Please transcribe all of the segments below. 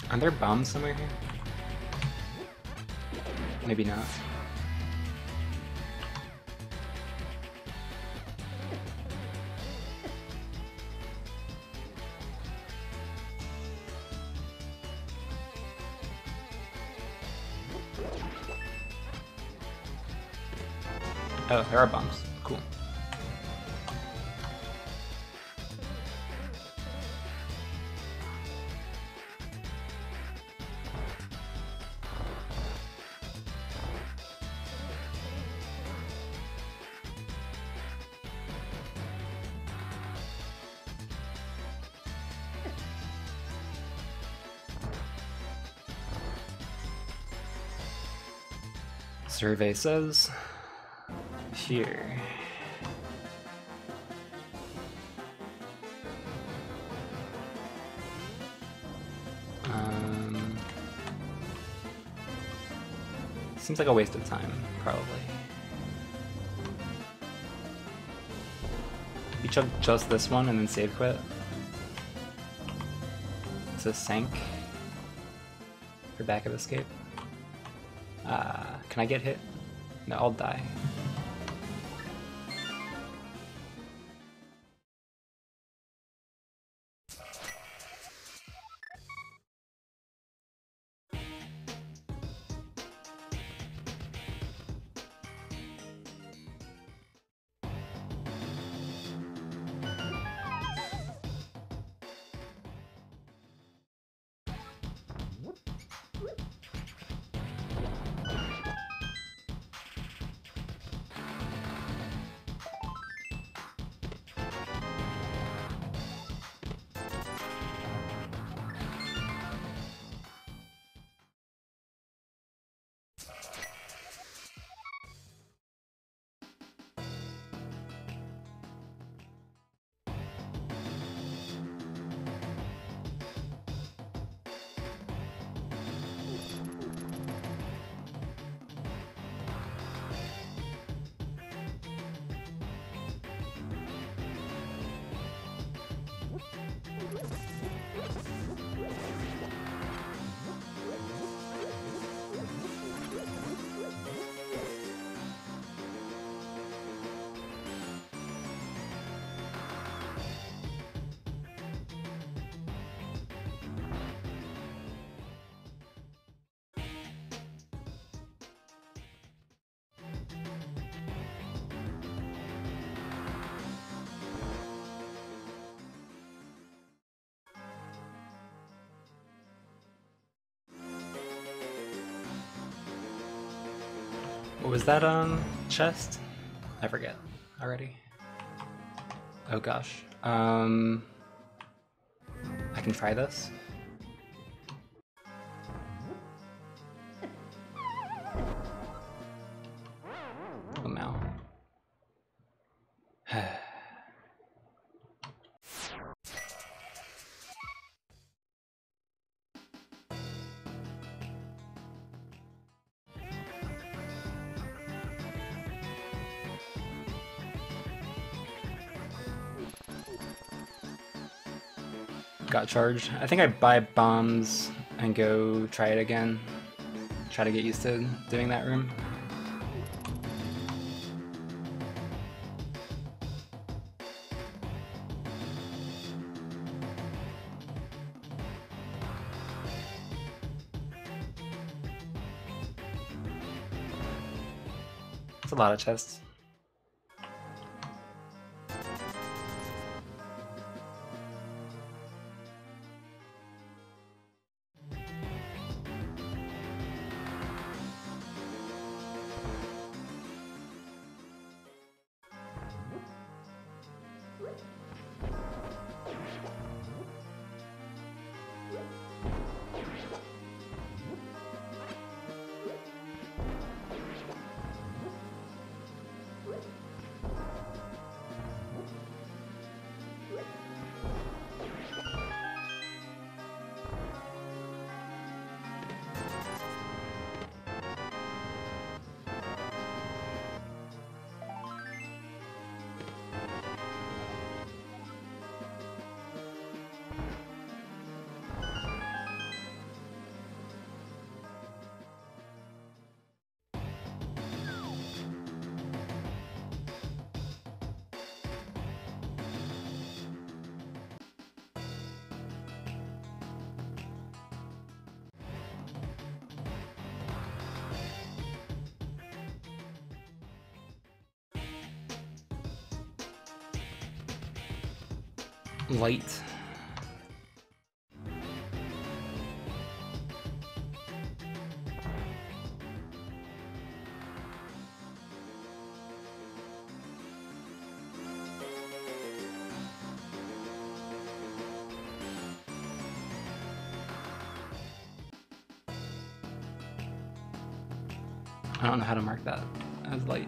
Are there bombs somewhere here? Maybe not. Oh, there are bombs. Cool. Survey says here. Seems like a waste of time, probably. We chug just this one and then save quit. It's a sank for backup escape. Can I get hit? No, I'll die. What was that chest? I forget already. Oh gosh. I can try this. Oh no. Got charged. I think I buy bombs and go try it again. Try to get used to doing that room. It's a lot of chests. light. I don't know how to mark that as light.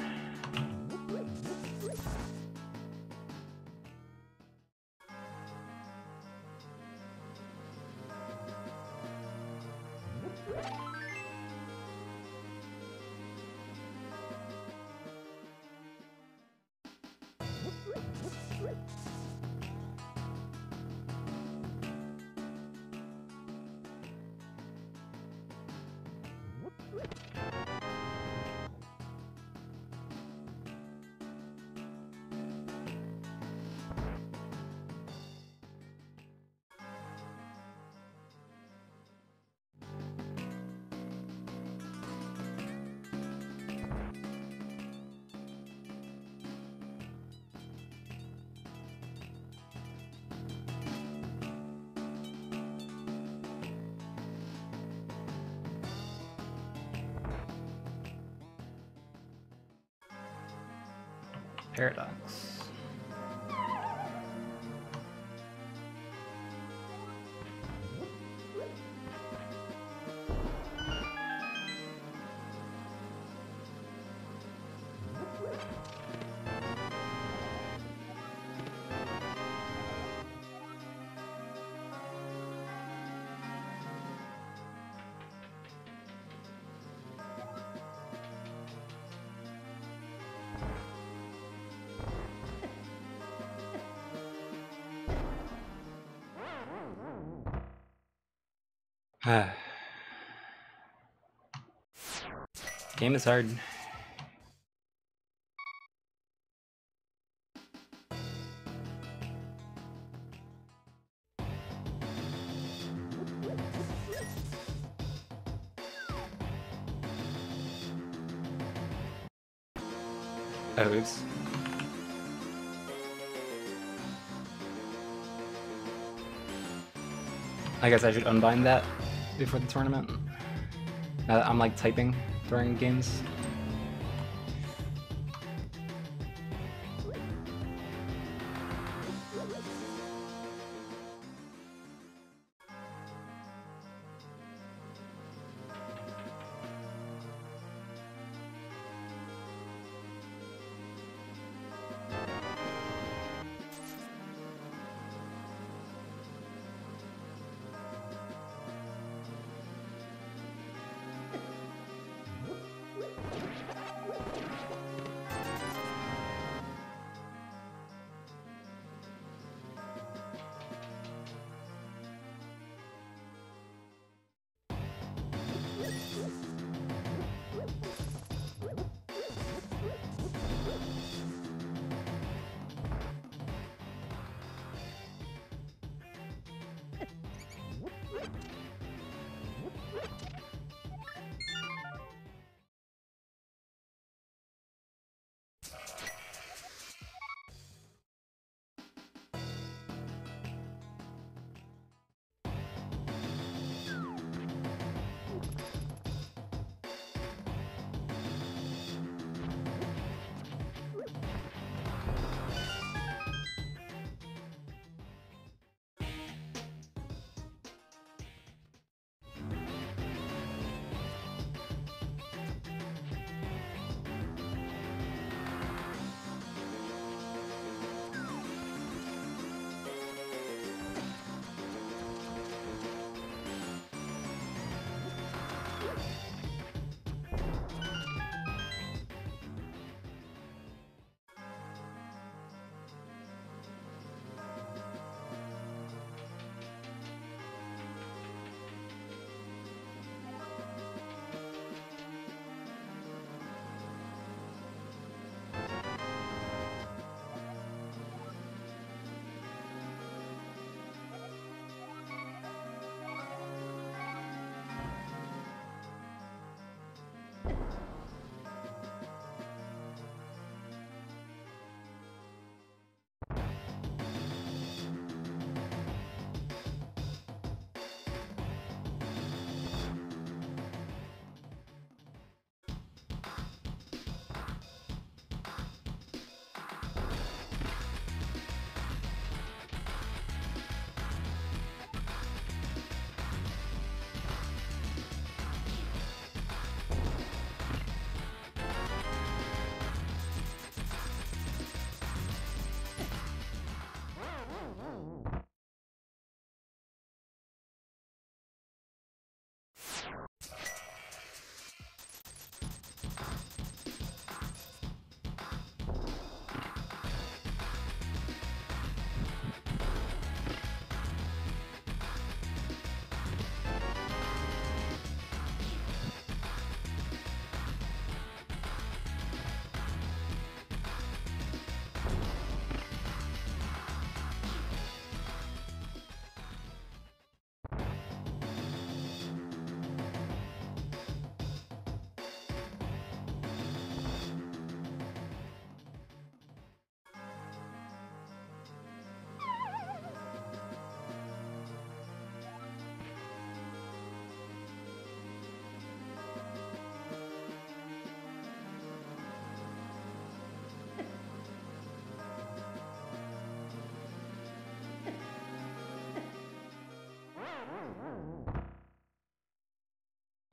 Paradox. Game is hard. Oh, oops. I guess I should unbind that before the tournament. Now that I'm like typing during games.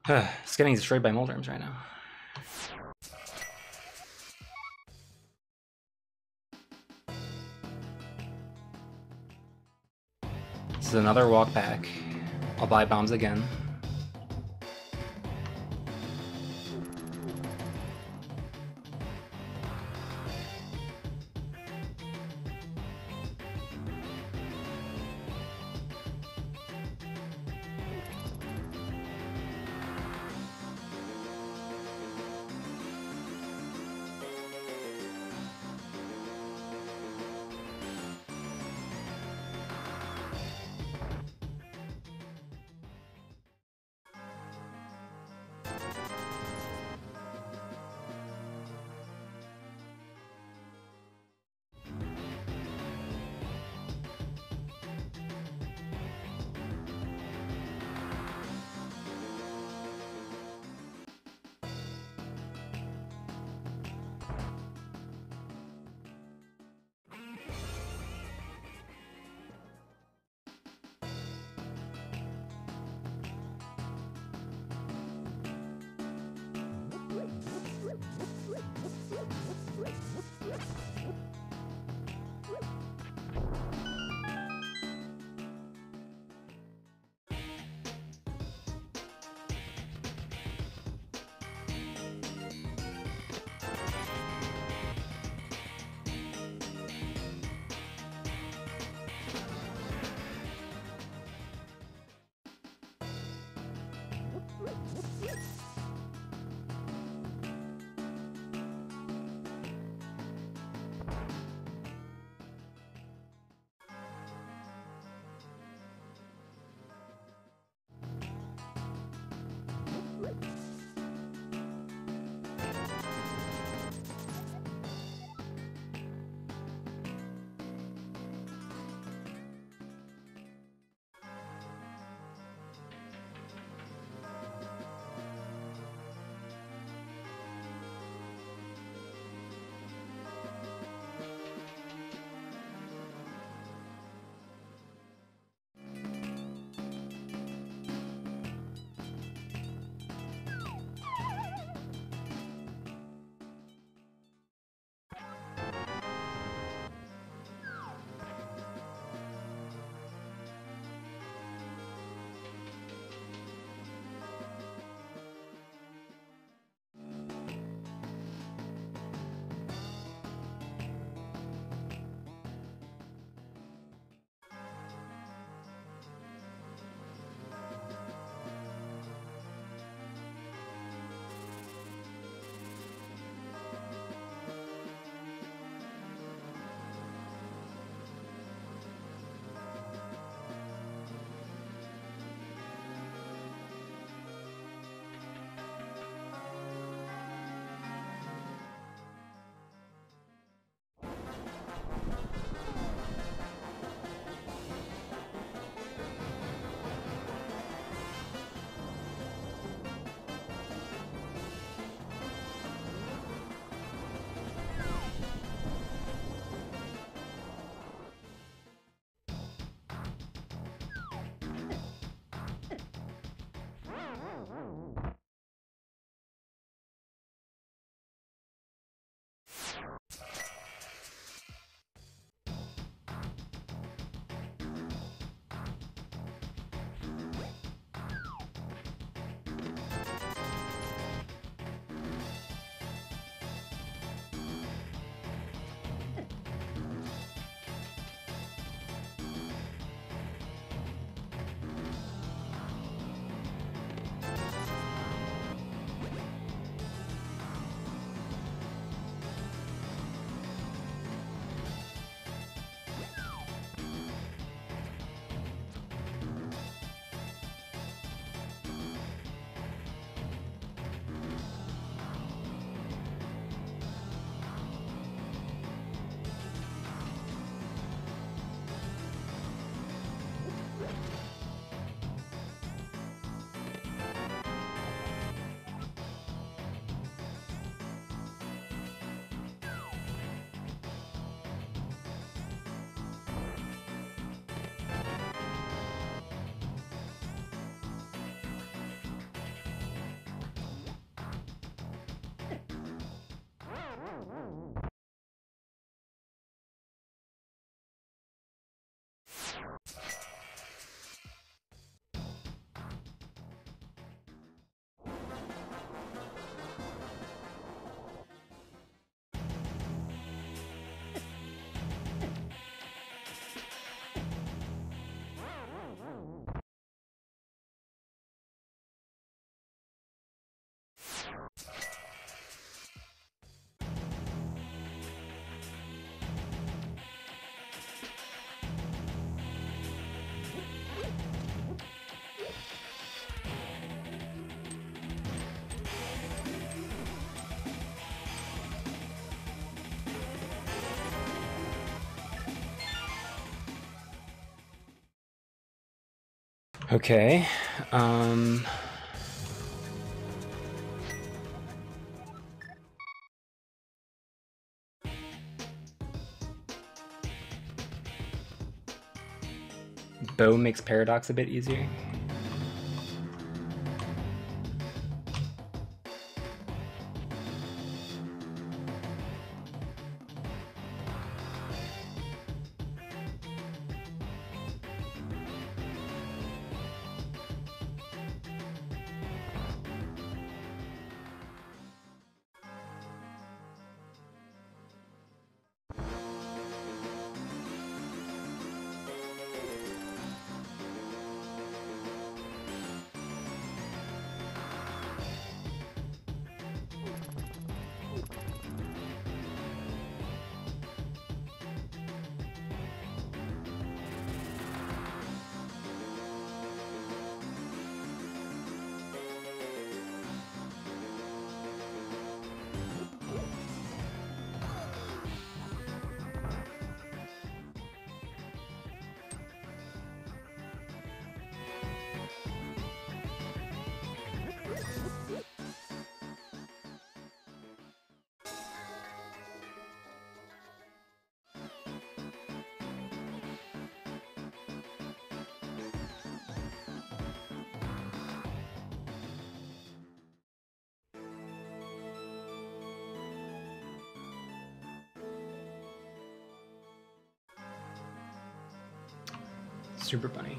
It's getting destroyed by Moldarms right now. This is another walk back. I'll buy bombs again. Okay. Bow makes paradox a bit easier. Super Bunny.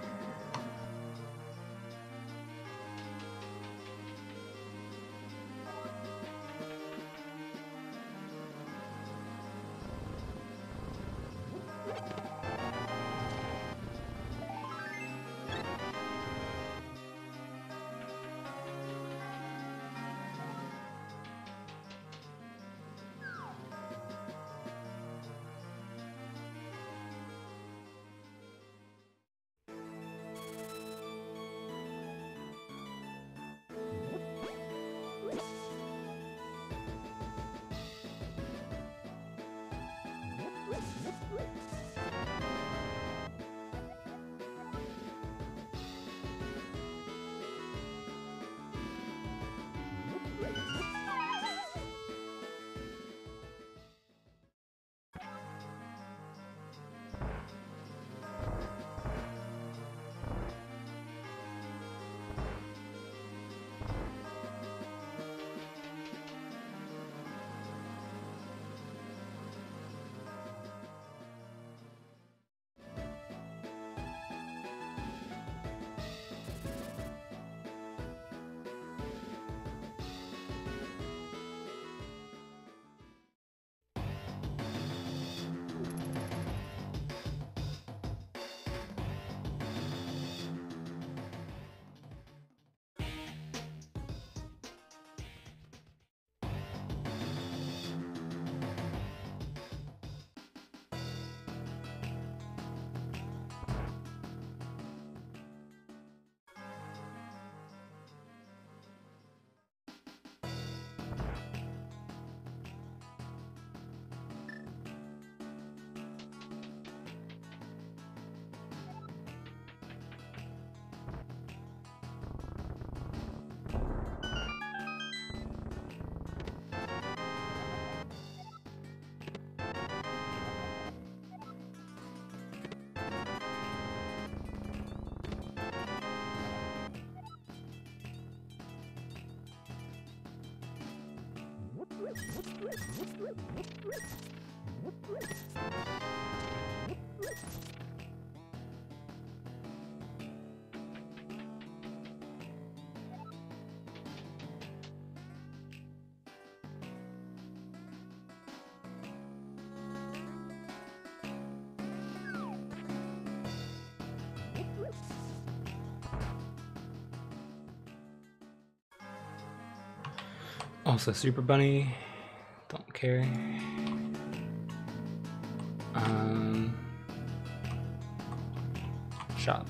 Also Super Bunny, don't care. Shop.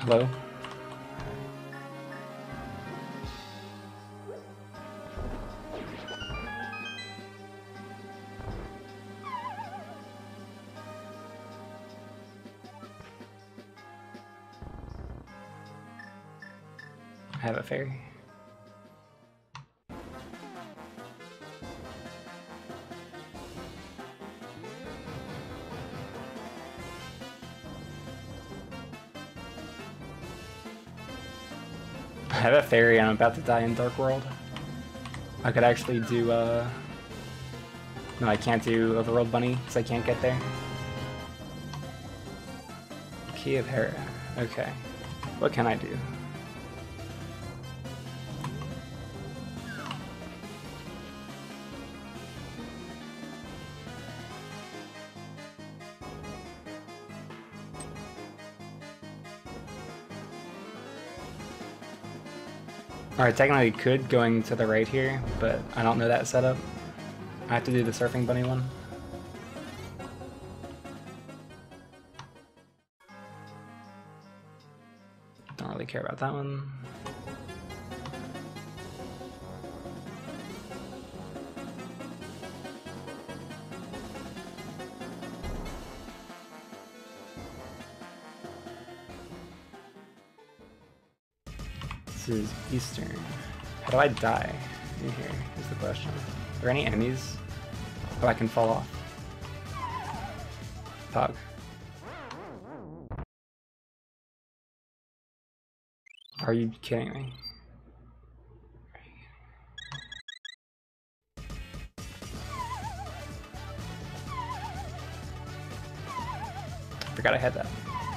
Hello? I have a fairy. I have a fairy and I'm about to die in Dark World. I could actually do, no, I can't do Overworld Bunny because I can't get there. Key of Hera. Okay. What can I do? Alright, technically I could going to the right here, but I don't know that setup. I have to do the Surfing Bunny one. Don't really care about that one. This is Eastern. How do I die in here is the question. Are there any enemies? Oh, I can fall off. Pog. Are you kidding me? Forgot I had that.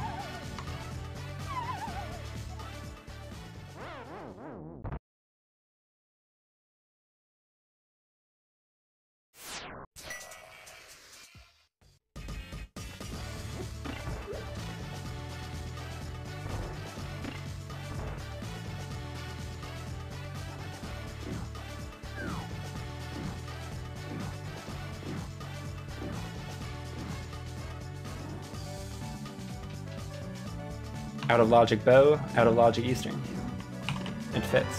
Out of logic bow, out of logic Eastern. It fits.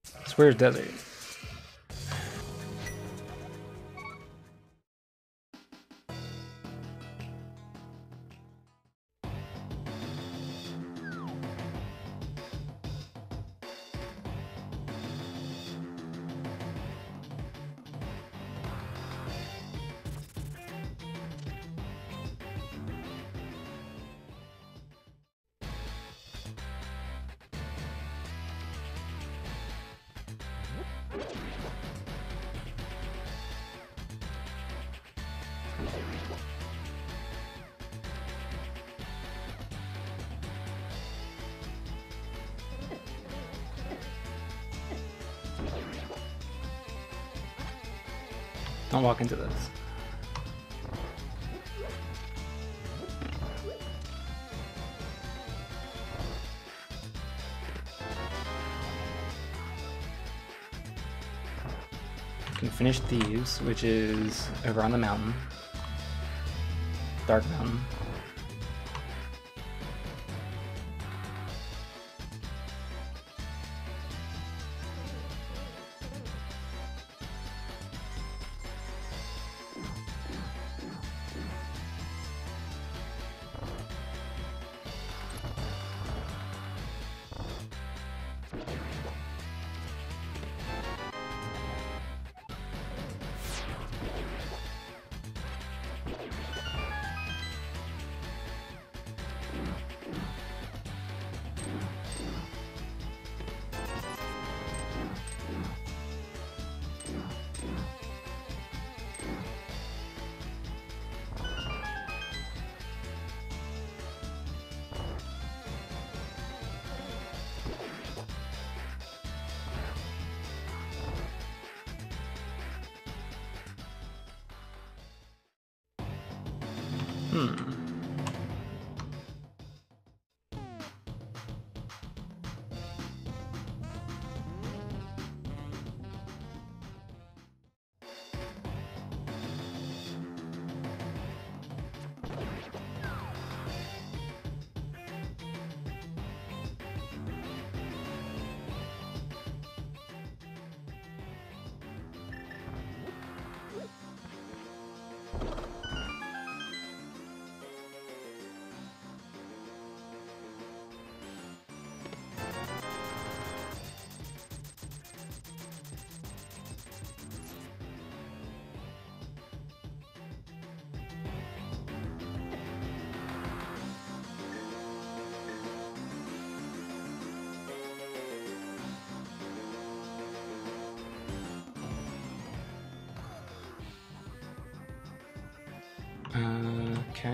So where's desert? Don't walk into this. Can finish these, which is over on the mountain. Dark Mountain. Okay.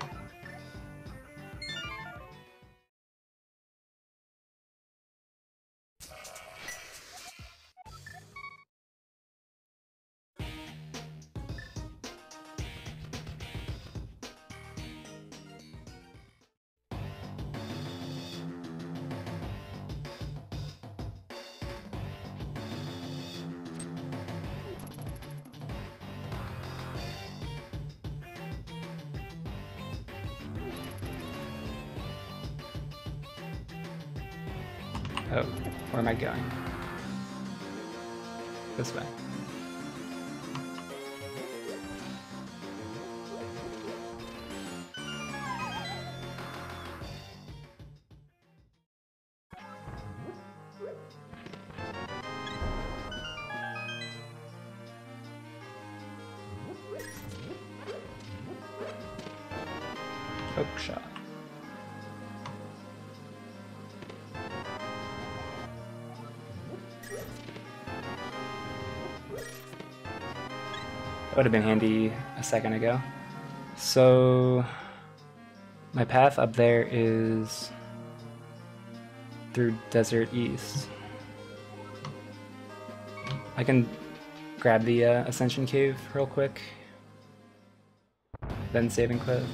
Oh, where am I going? This way. Hook shot. That would have been handy a second ago. So my path up there is through Desert East. I can grab the Ascension Cave real quick, then save and quit.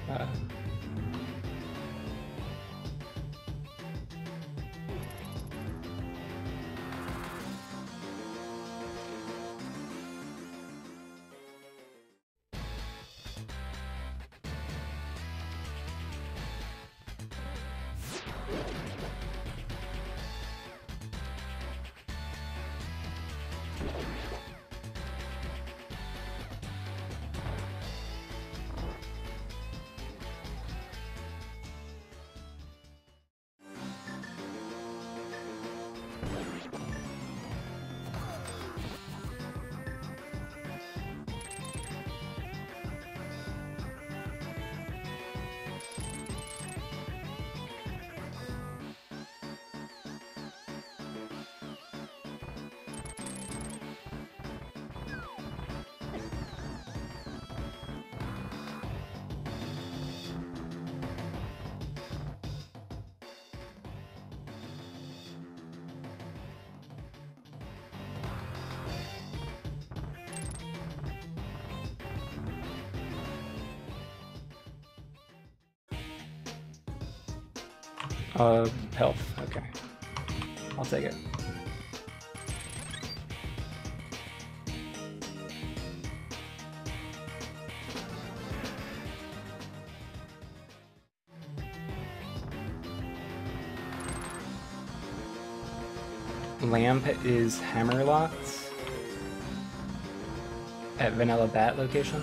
Health. Okay. I'll take it. Lamp is hammerlocked at Vanilla Bat location.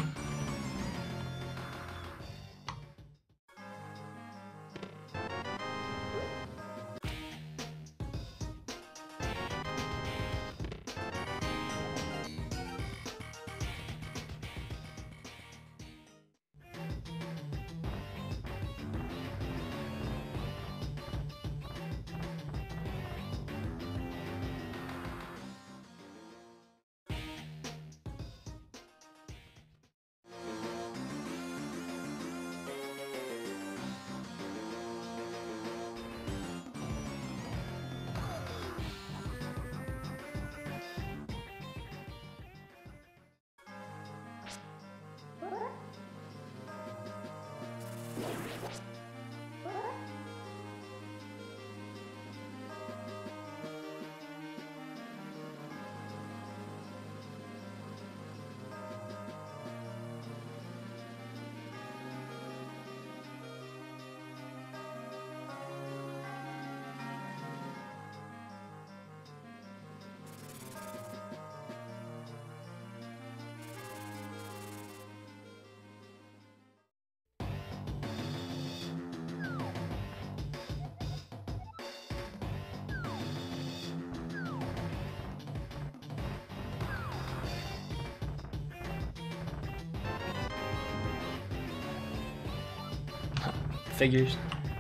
Figures.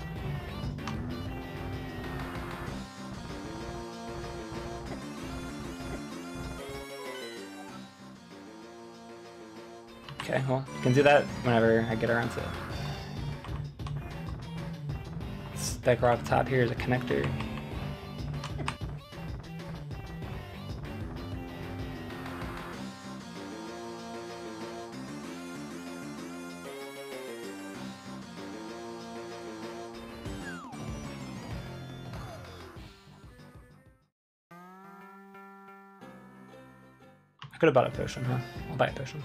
Okay, well, you can do that whenever I get around to it. This decor up top here is a connector. I could have bought a potion, huh? I'll buy a potion.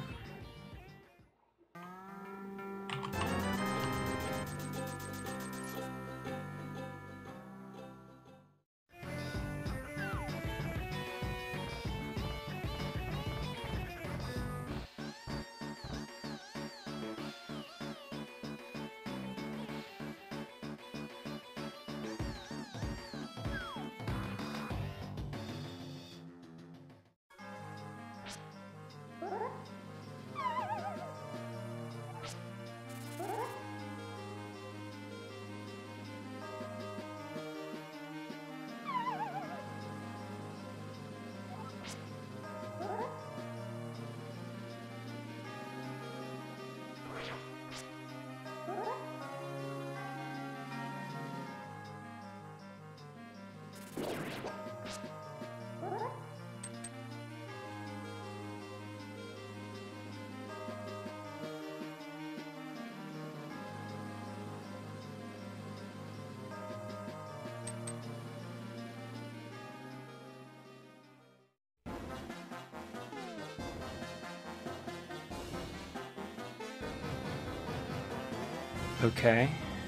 Okay.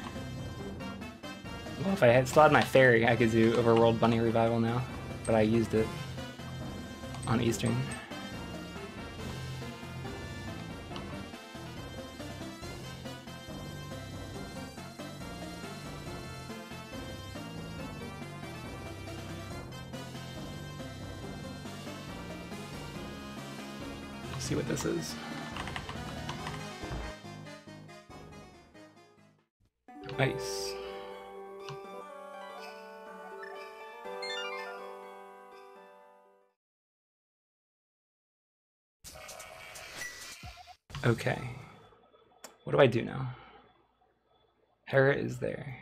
Well, if I had still had my fairy, I could do Overworld Bunny Revival now, but I used it on Eastern. Let's see what this is. Ice. Okay. What do I do now? Hera is there.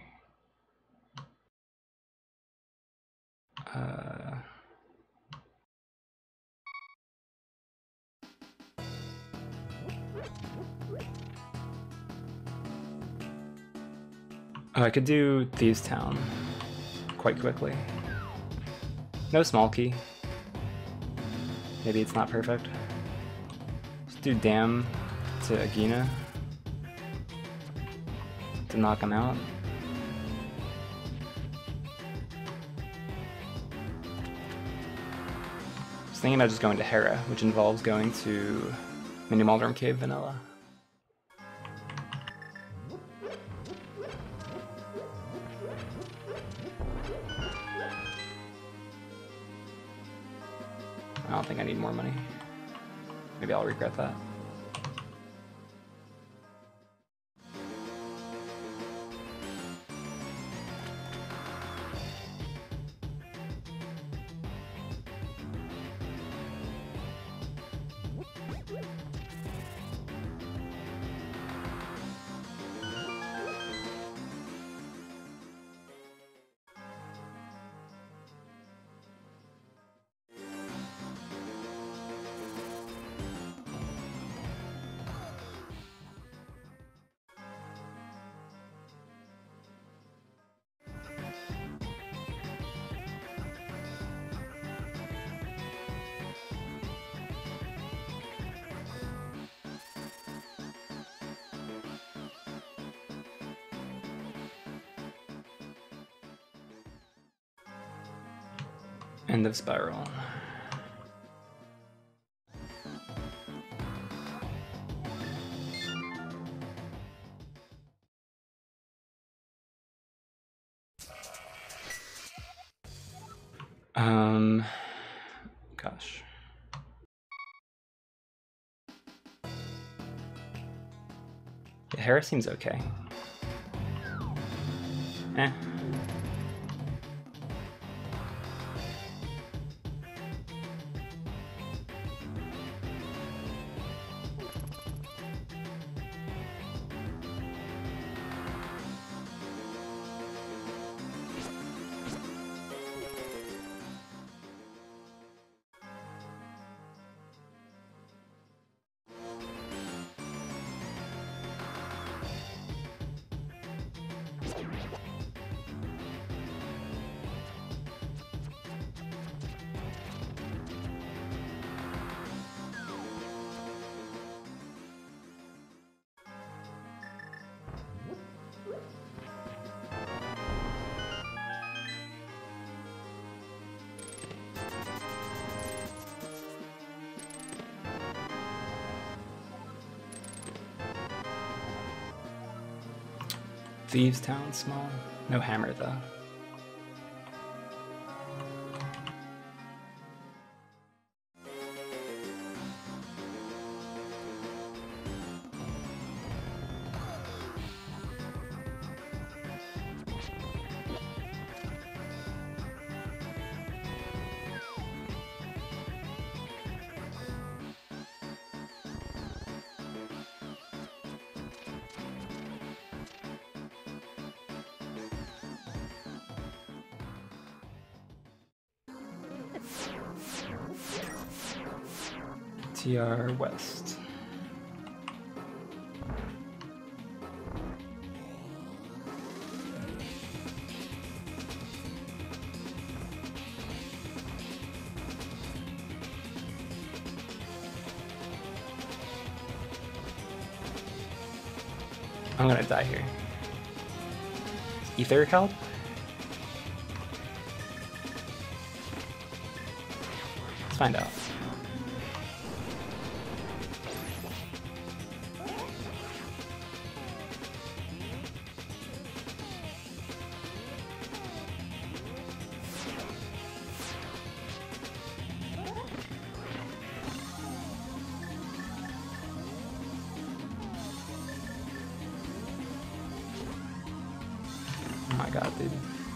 Oh, I could do Thieves Town quite quickly. No small key. Maybe it's not perfect. Let's do Dam to Agina to knock him out. I was thinking about just going to Hera, which involves going to Mini Maldorm Cave Vanilla. I don't think I need more money. Maybe I'll regret that. End of spiral. Gosh. Yeah, Hera seems okay. Eh. Thieves Town small. No hammer though. TR West. I'm gonna die here. Ether help? Let's find out. Oh my god, dude.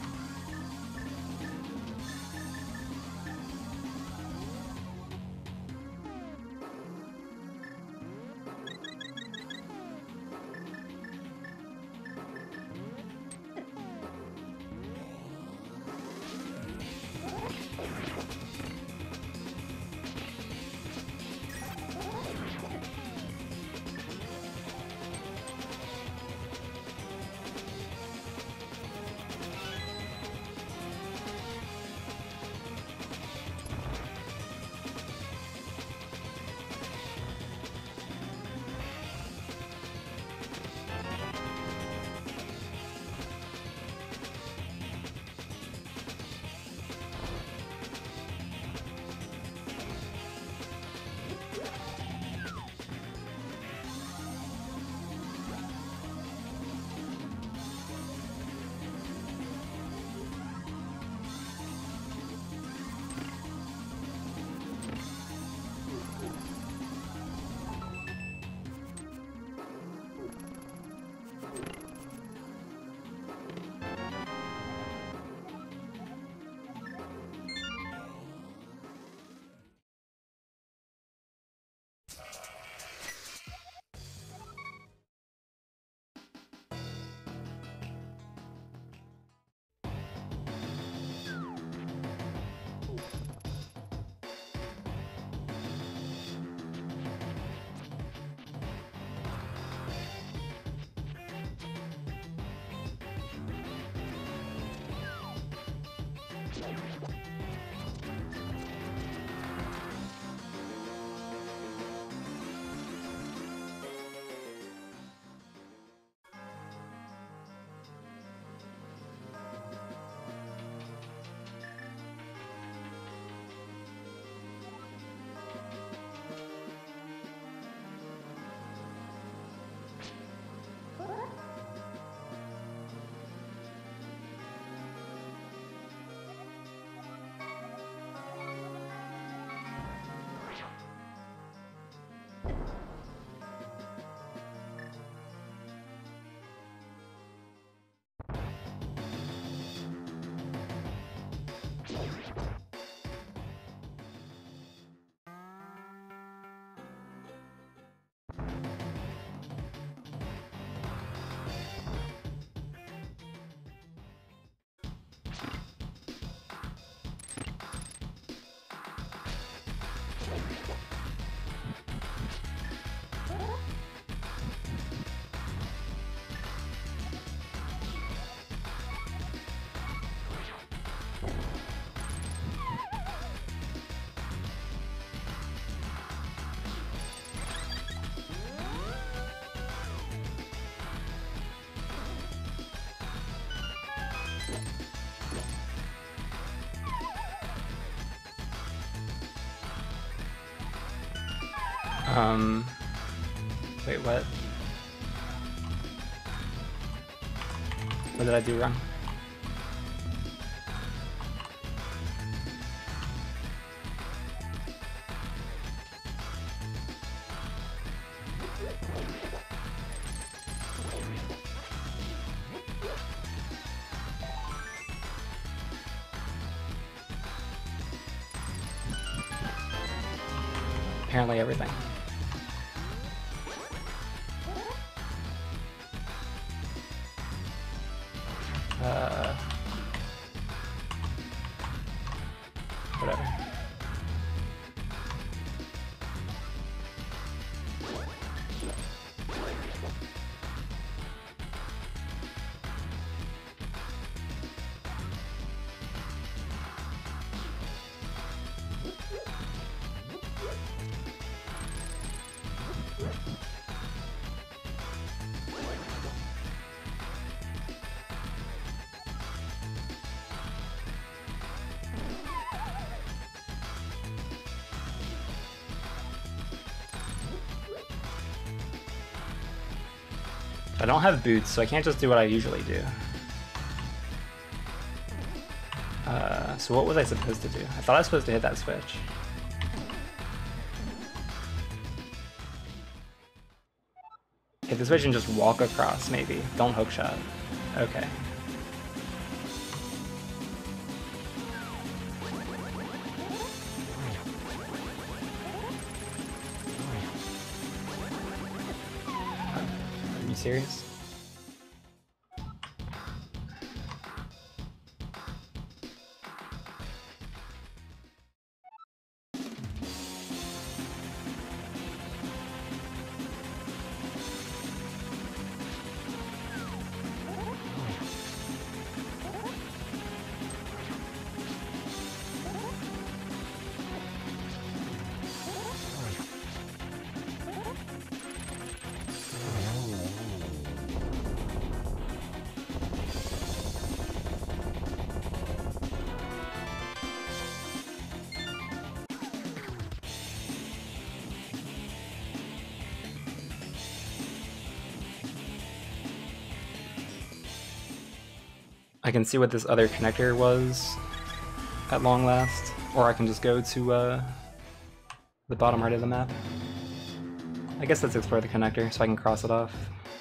Wait, what? What did I do wrong? Apparently everything. Whatever. I don't have boots, so I can't just do what I usually do. So what was I supposed to do? I thought I was supposed to hit that switch. Hit the switch and just walk across, maybe. Don't hook shot. Okay. Are you serious? I can see what this other connector was at long last, or I can just go to the bottom right of the map. I guess let's explore the connector so I can cross it off.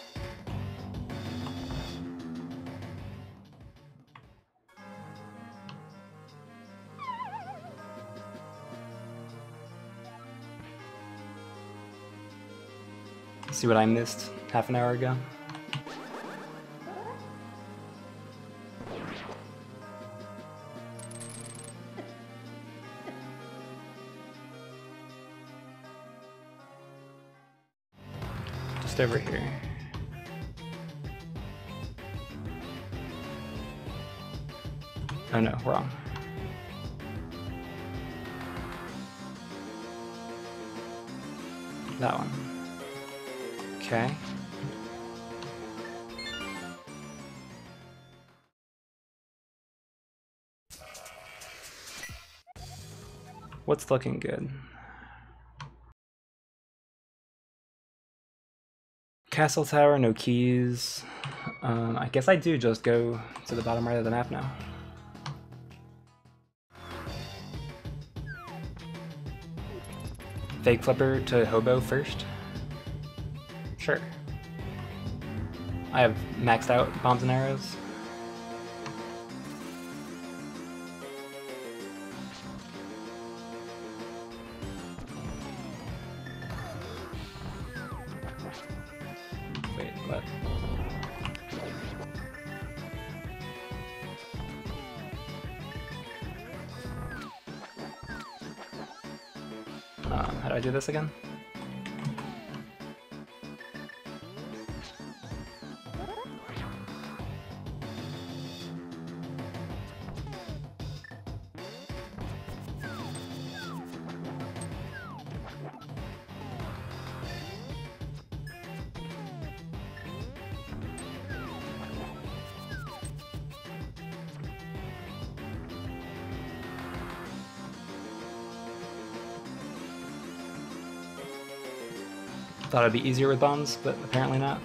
See what I missed half an hour ago. Just over here. Oh no, wrong. That one. Okay. What's looking good? Castle tower, no keys. I guess I do just go to the bottom right of the map now. Fake flipper to hobo first. Sure. I have maxed out bombs and arrows. Wait, what? How do I do this again? Thought it'd be easier with bombs, but apparently not.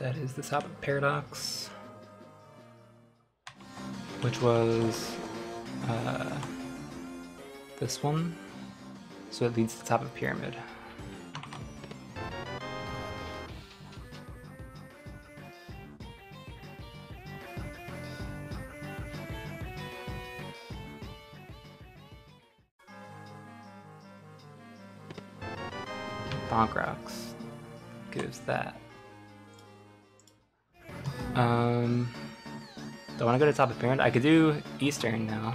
That is the top of paradox, which was this one. So it leads to the top of pyramid. Bonk rocks gives that. Do I want to go to top of pyramid? I could do eastern now.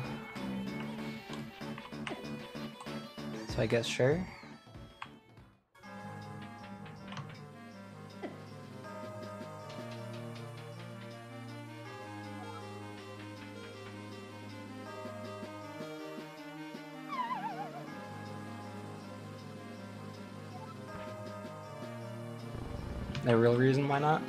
So I guess sure. No real reason why not.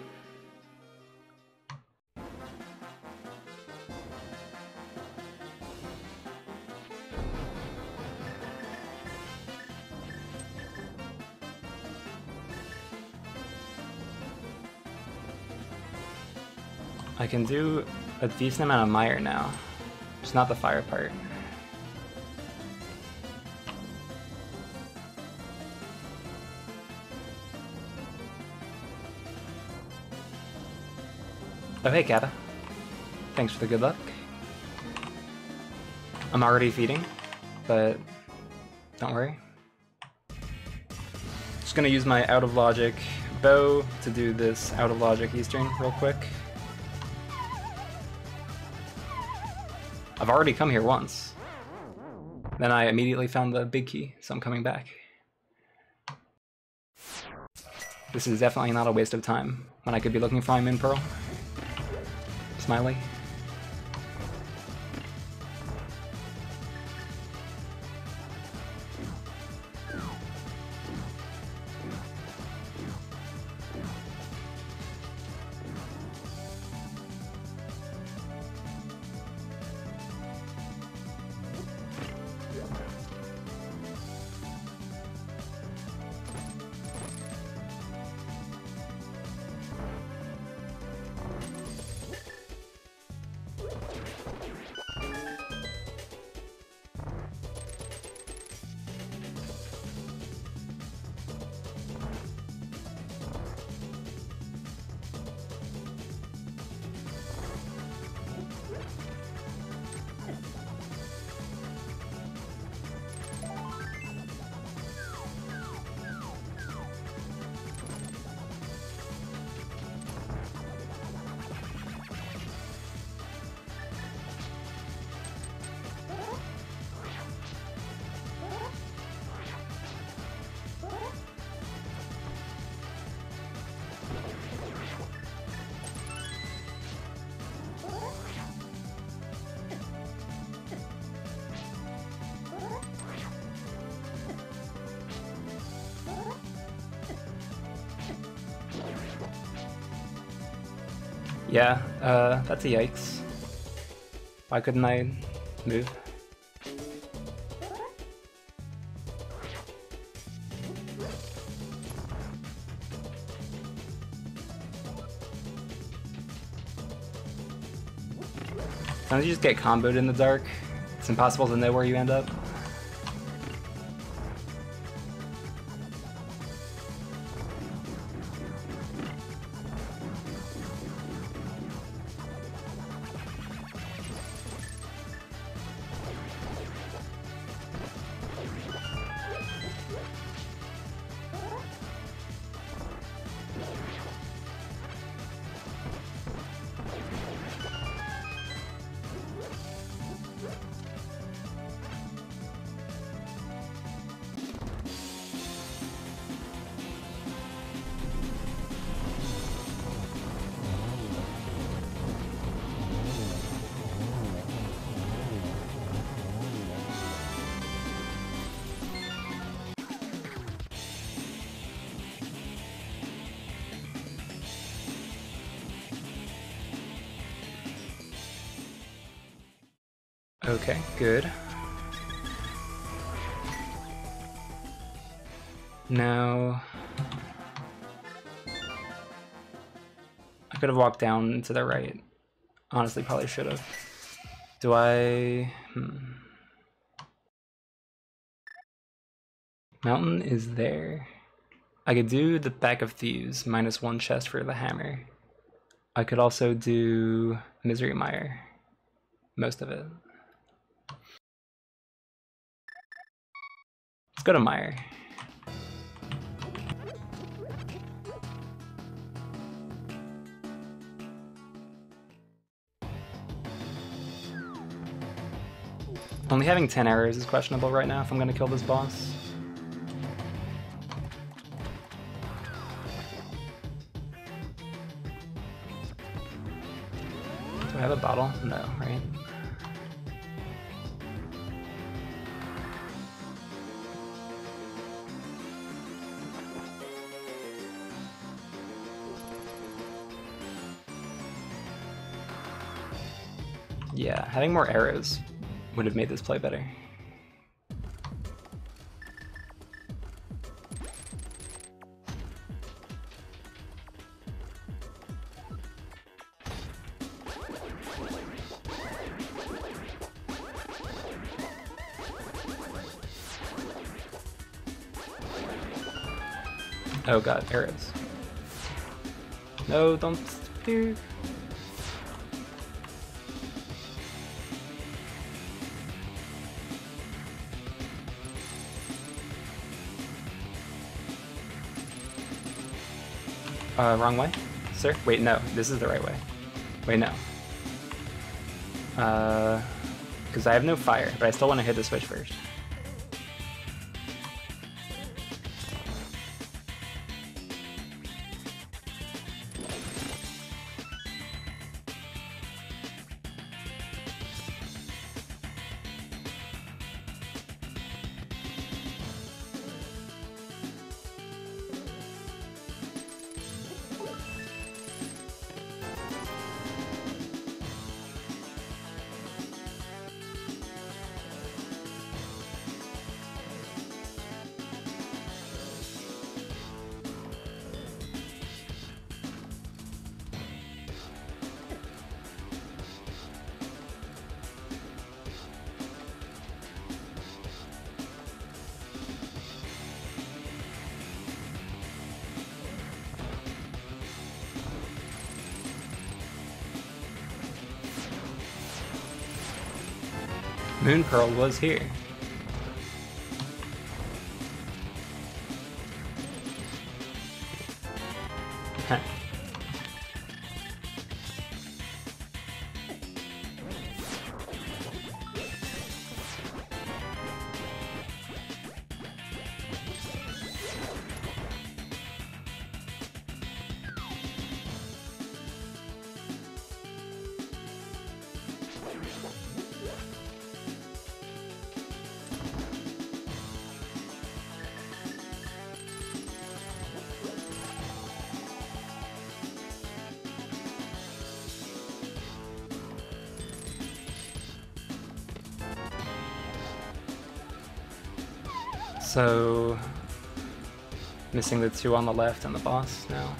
I can do a decent amount of mire now, just not the fire part. Oh hey Kata, thanks for the good luck. I'm already feeding, but don't worry. Just gonna use my out of logic bow to do this out of logic eastern real quick. I've already come here once. Then I immediately found the big key, so I'm coming back. This is definitely not a waste of time when I could be looking for my Moon Pearl. Smiley. Yeah, that's a yikes. Why couldn't I move? Sometimes you just get comboed in the dark. It's impossible to know where you end up. Okay, good. Now I could have walked down to the right. Honestly, probably should have. Do I... Mountain is there. I could do the Bag of Thieves, -1 chest for the hammer. I could also do Misery Mire. Most of it. Let's go to Mire. Only having 10 arrows is questionable right now if I'm gonna kill this boss. Do I have a bottle? No, right? Yeah, having more arrows would have made this play better. Oh god, arrows. No, don't do. Wrong way? Sir? Wait, no, this is the right way. Wait, no. Because I have no fire, but I still want to hit the switch first. Moon Pearl was here. Huh. So, missing the two on the left and the boss now.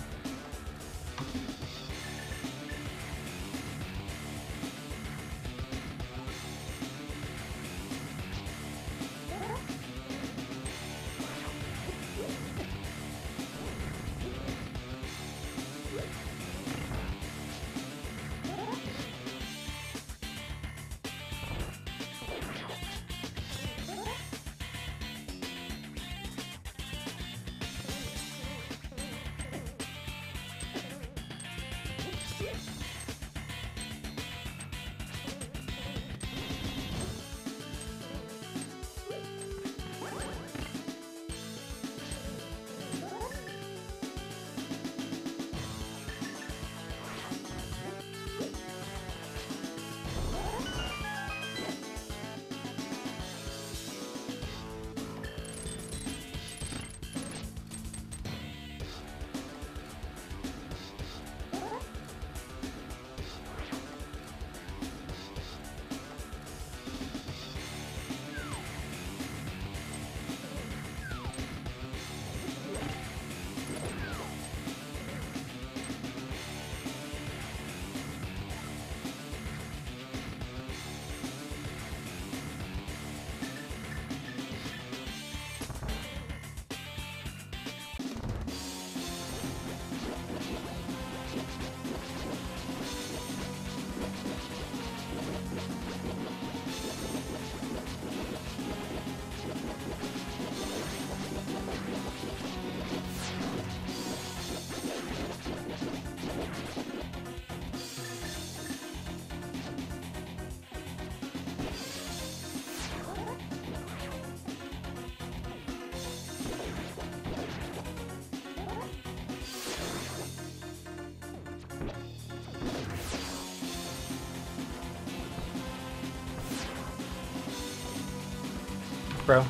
bro.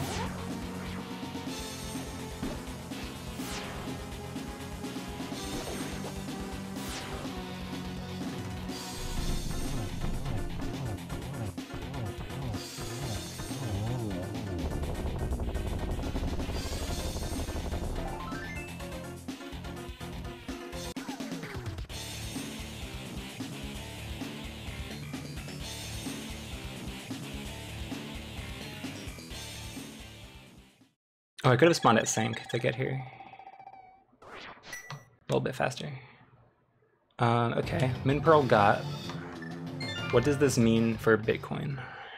Oh, I could have spawned at sync to get here. A little bit faster. Okay, Min Pearl got. What does this mean for Bitcoin?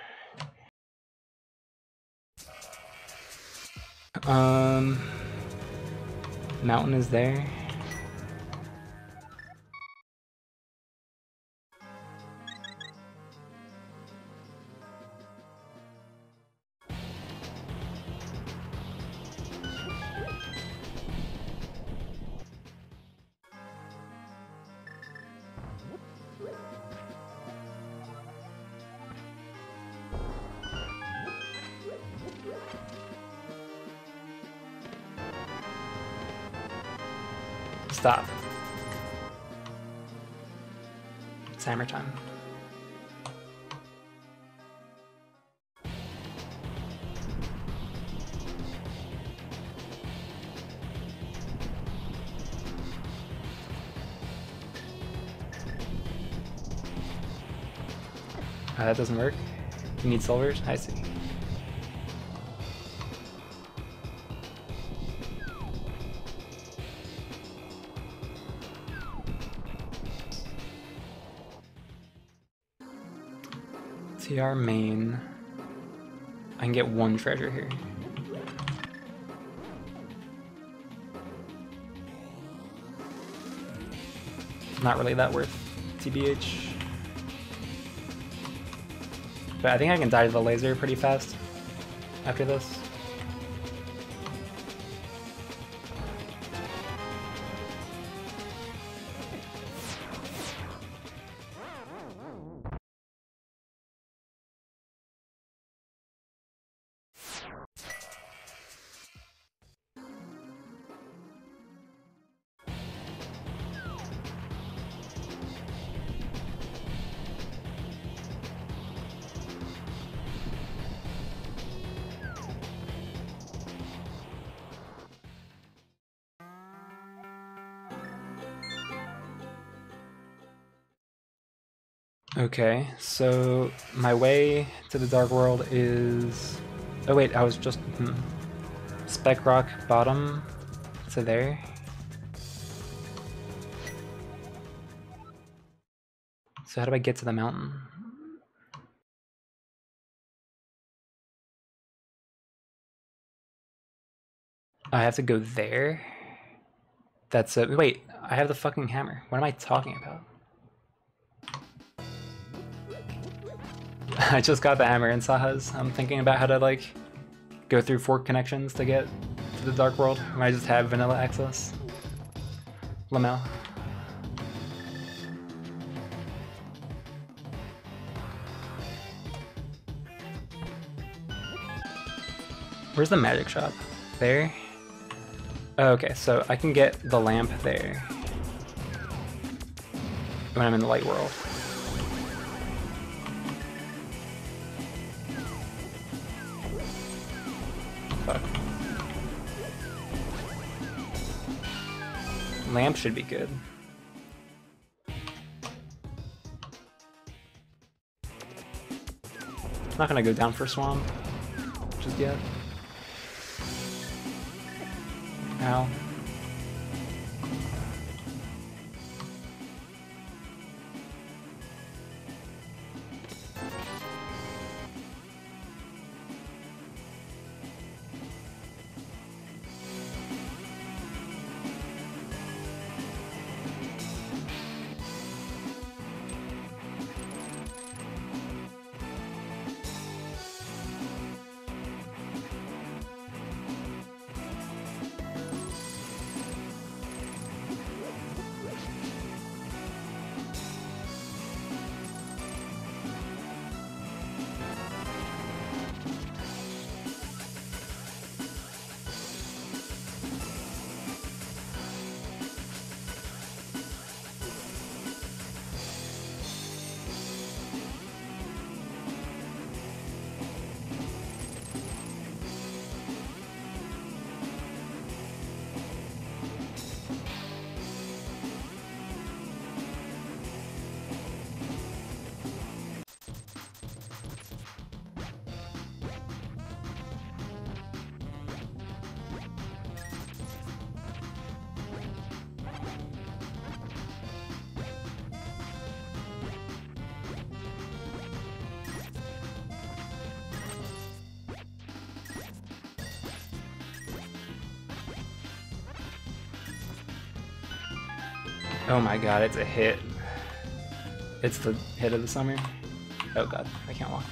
Mountain is there. Stop. It's hammer time. That doesn't work. You need silvers? I see. TR main. I can get one treasure here. Not really that worth, TBH. But I think I can die to the laser pretty fast after this. Okay, so my way to the Dark World is... Oh wait, I was just... Spec Rock bottom to there. So how do I get to the mountain? I have to go there? That's it. Wait, I have the fucking hammer. What am I talking about? I just got the hammer in Saha's. I'm thinking about how to like go through fork connections to get to the Dark World when I just have vanilla access. Lamel. Where's the magic shop? There? Okay, so I can get the lamp there when I'm in the light world. Fuck. Lamp should be good. I'm not gonna go down for swamp just yet. Ow. Oh my god, it's a hit. It's the hit of the summer. Oh god, I can't walk.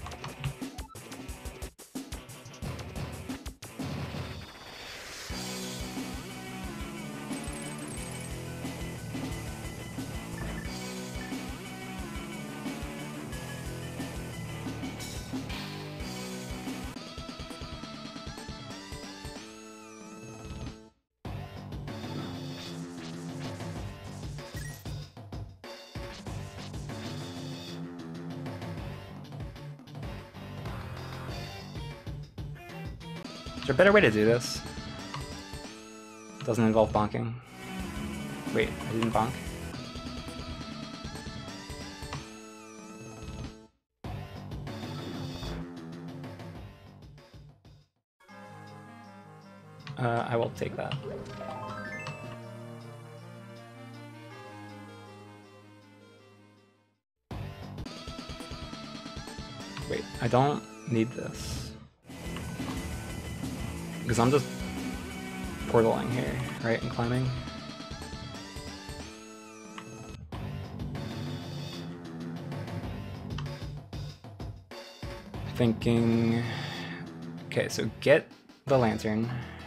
Is there a better way to do this? Doesn't involve bonking. Wait, I didn't bonk? I will take that. Wait, I don't need this. Because I'm just portaling here, right, and climbing. Thinking... Okay, so get the lantern.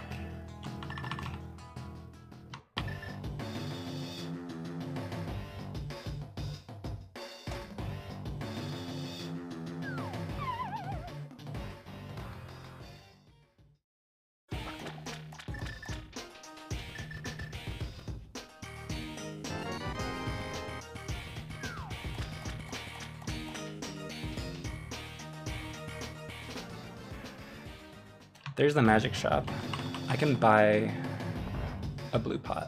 There's the magic shop. I can buy a blue pot.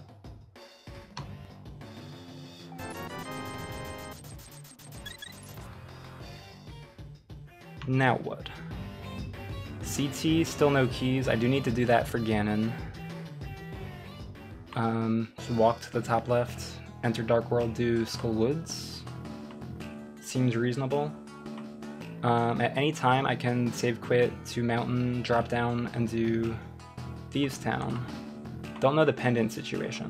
Now what? CT, still no keys. I do need to do that for Ganon. So walk to the top left, enter Dark World, do Skull Woods. Seems reasonable. At any time I can save quit to Mountain, drop down, and do Thieves Town. Don't know the pendant situation.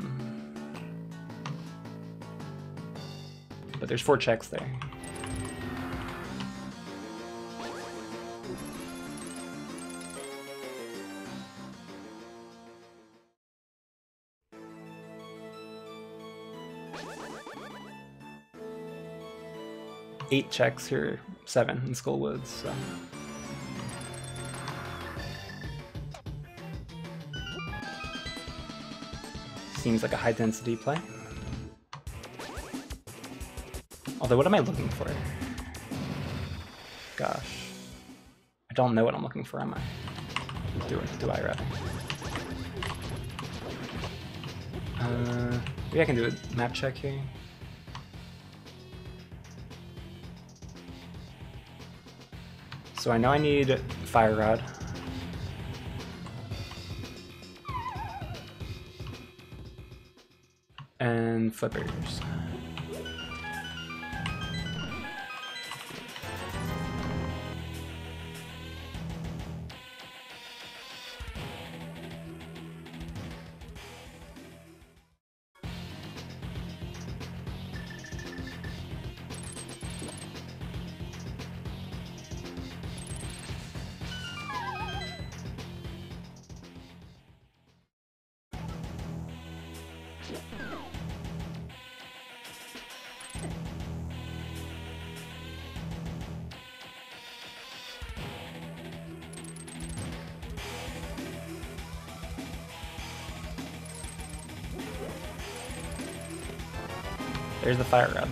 But there's 4 checks there. Eight checks or 7 in Skull Woods, so. Seems like a high density play. Although, what am I looking for? Gosh. I don't know what I'm looking for, am I? Do I rather? Maybe I can do a map check here. So I know I need Fire Rod. And flippers. There's the Fire Rod.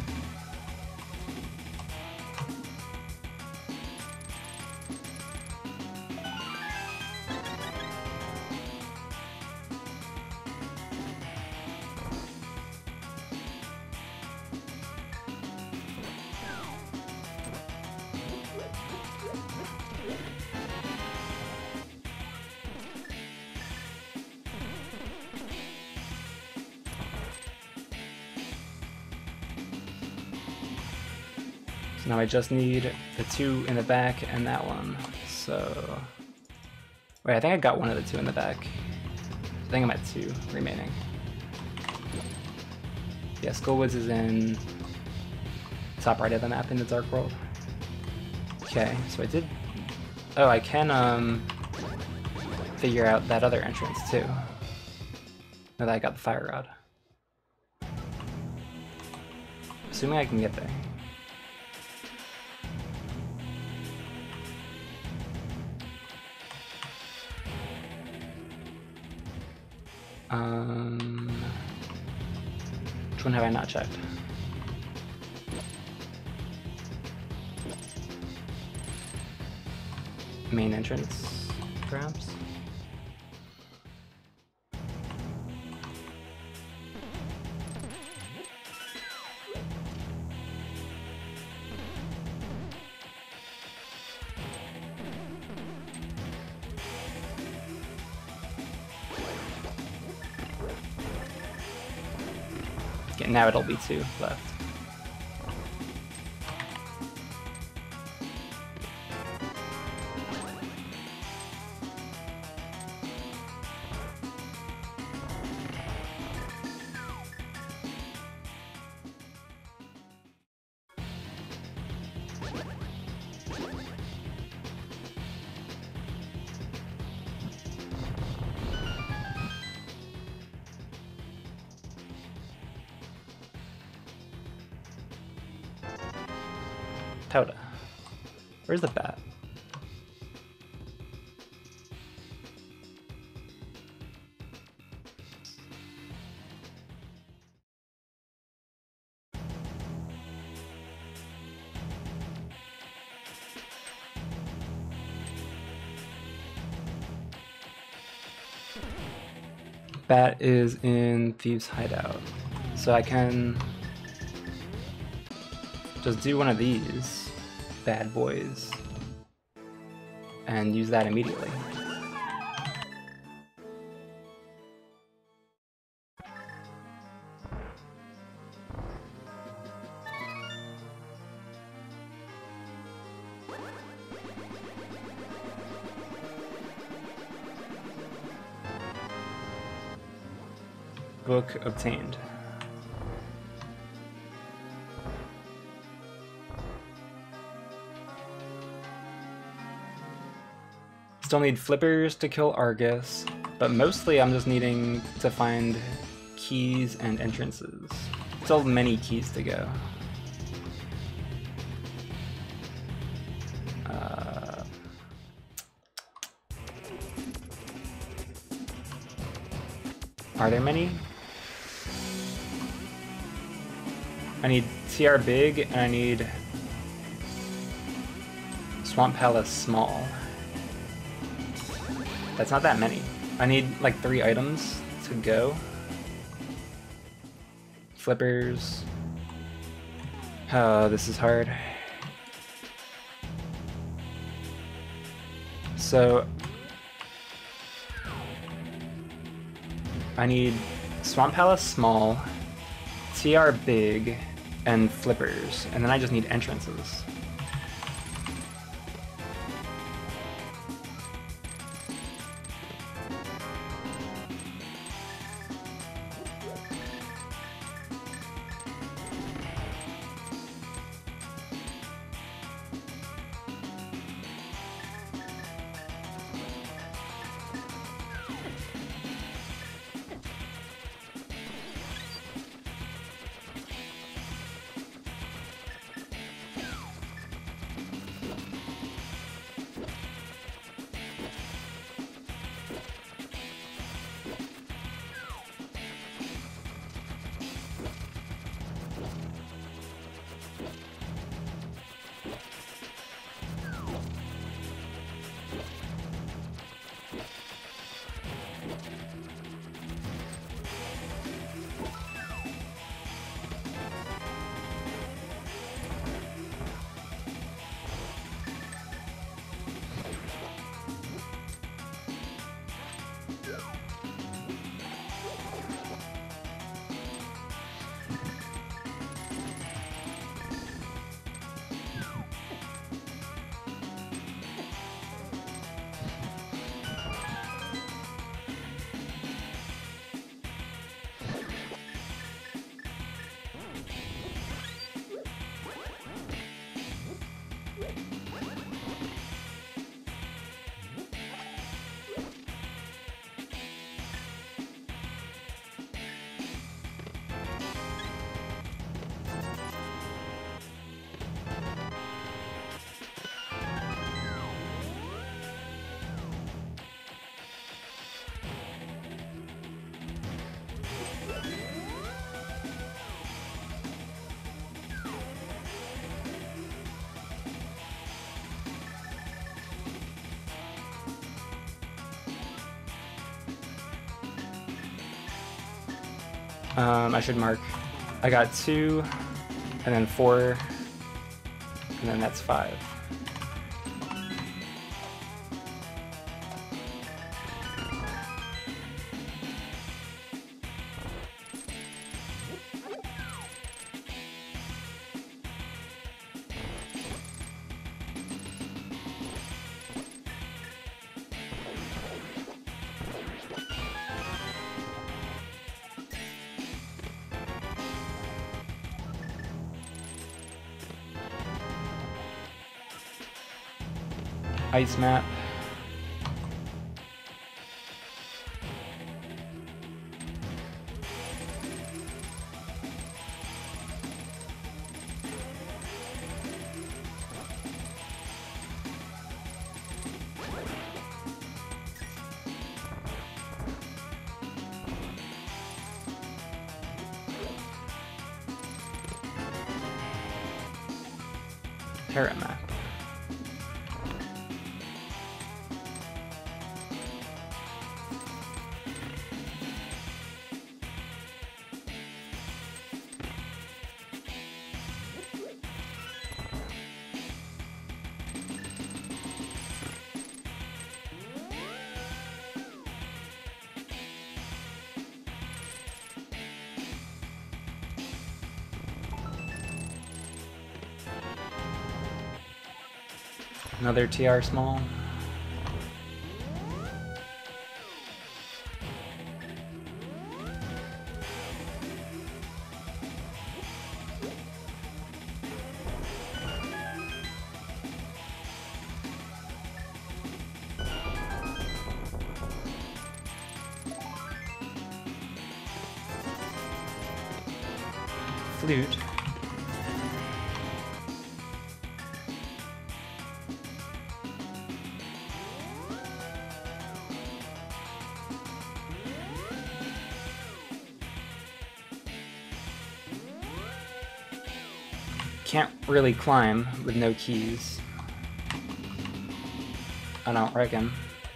Now I just need the 2 in the back and that one. So, wait, I think I got one of the 2 in the back. I think I'm at 2 remaining. Yeah, Skullwoods is in top right of the map in the Dark World. Okay, so I did... Oh, I can figure out that other entrance too. Now that I got the fire rod. Assuming I can get there. Which one have I not checked? Main entrance, perhaps? Okay, now it'll be 2 left. Toda. Where's the bat? Bat is in Thieves' Hideout. So I can just do one of these bad boys and use that immediately. Book obtained. Still need flippers to kill Argus, but mostly I'm just needing to find keys and entrances. Still many keys to go. Are there many? I need TR big and I need Swamp Palace small. That's not that many. I need like 3 items to go. Flippers. Oh, this is hard. So I need Swamp Palace small, TR big, and flippers, and then I just need entrances. I should mark. I got 2, and then 4, and then that's 5. Ice map. Terra map. Another TR small. Flute. Can't really climb with no keys. I don't reckon.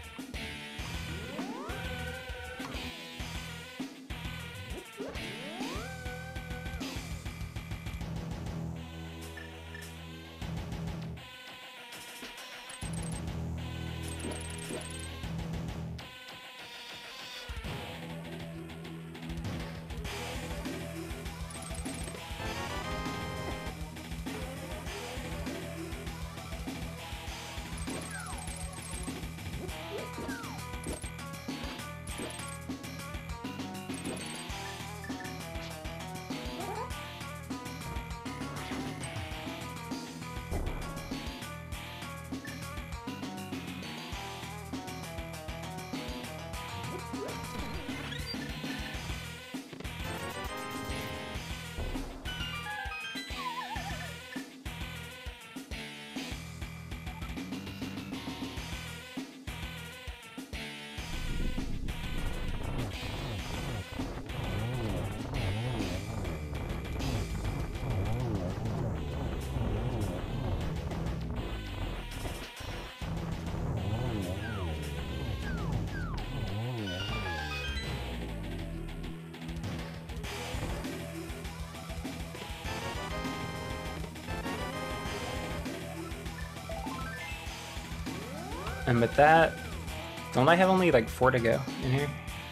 And with that, don't I have only like 4 to go in here?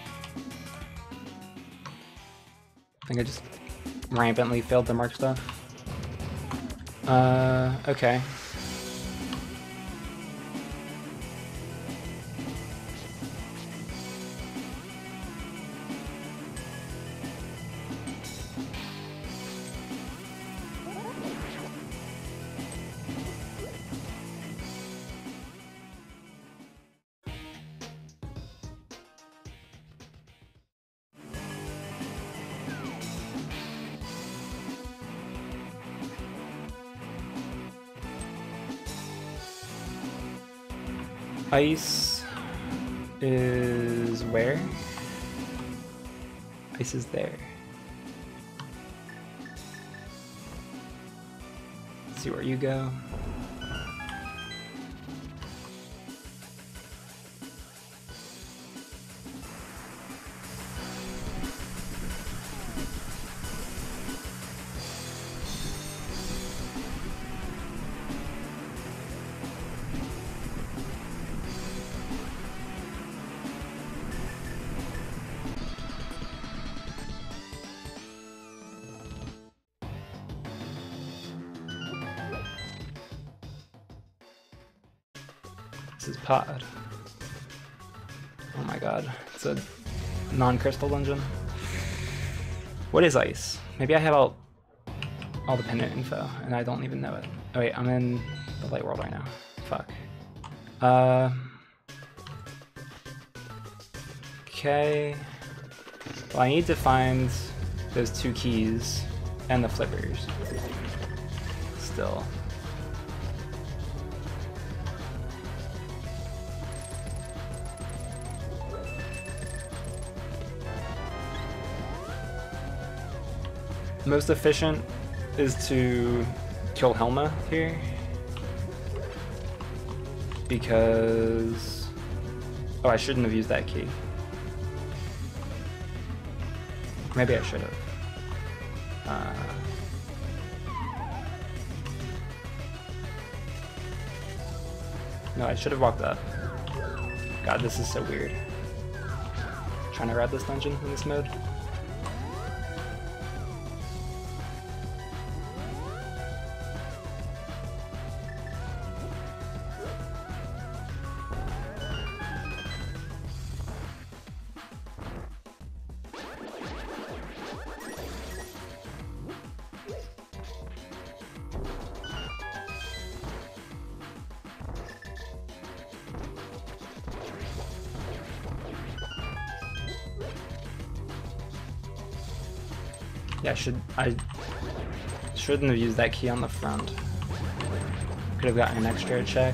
I think I just rampantly failed to mark stuff. Okay. Ice is where? Ice is there. Let's see where you go. This is pod. Oh my god, it's a non-crystal dungeon. What is ice? Maybe I have all the pendant info and I don't even know it. Oh wait, I'm in the light world right now. Fuck. Okay. Well, I need to find those 2 keys and the flippers. Still. Most efficient is to kill Helma here, because oh, I shouldn't have used that key. Maybe I should have. No, I should have walked up. God, this is so weird. Trying to ride this dungeon in this mode. Yeah, I shouldn't have used that key on the front. Could have gotten an extra check.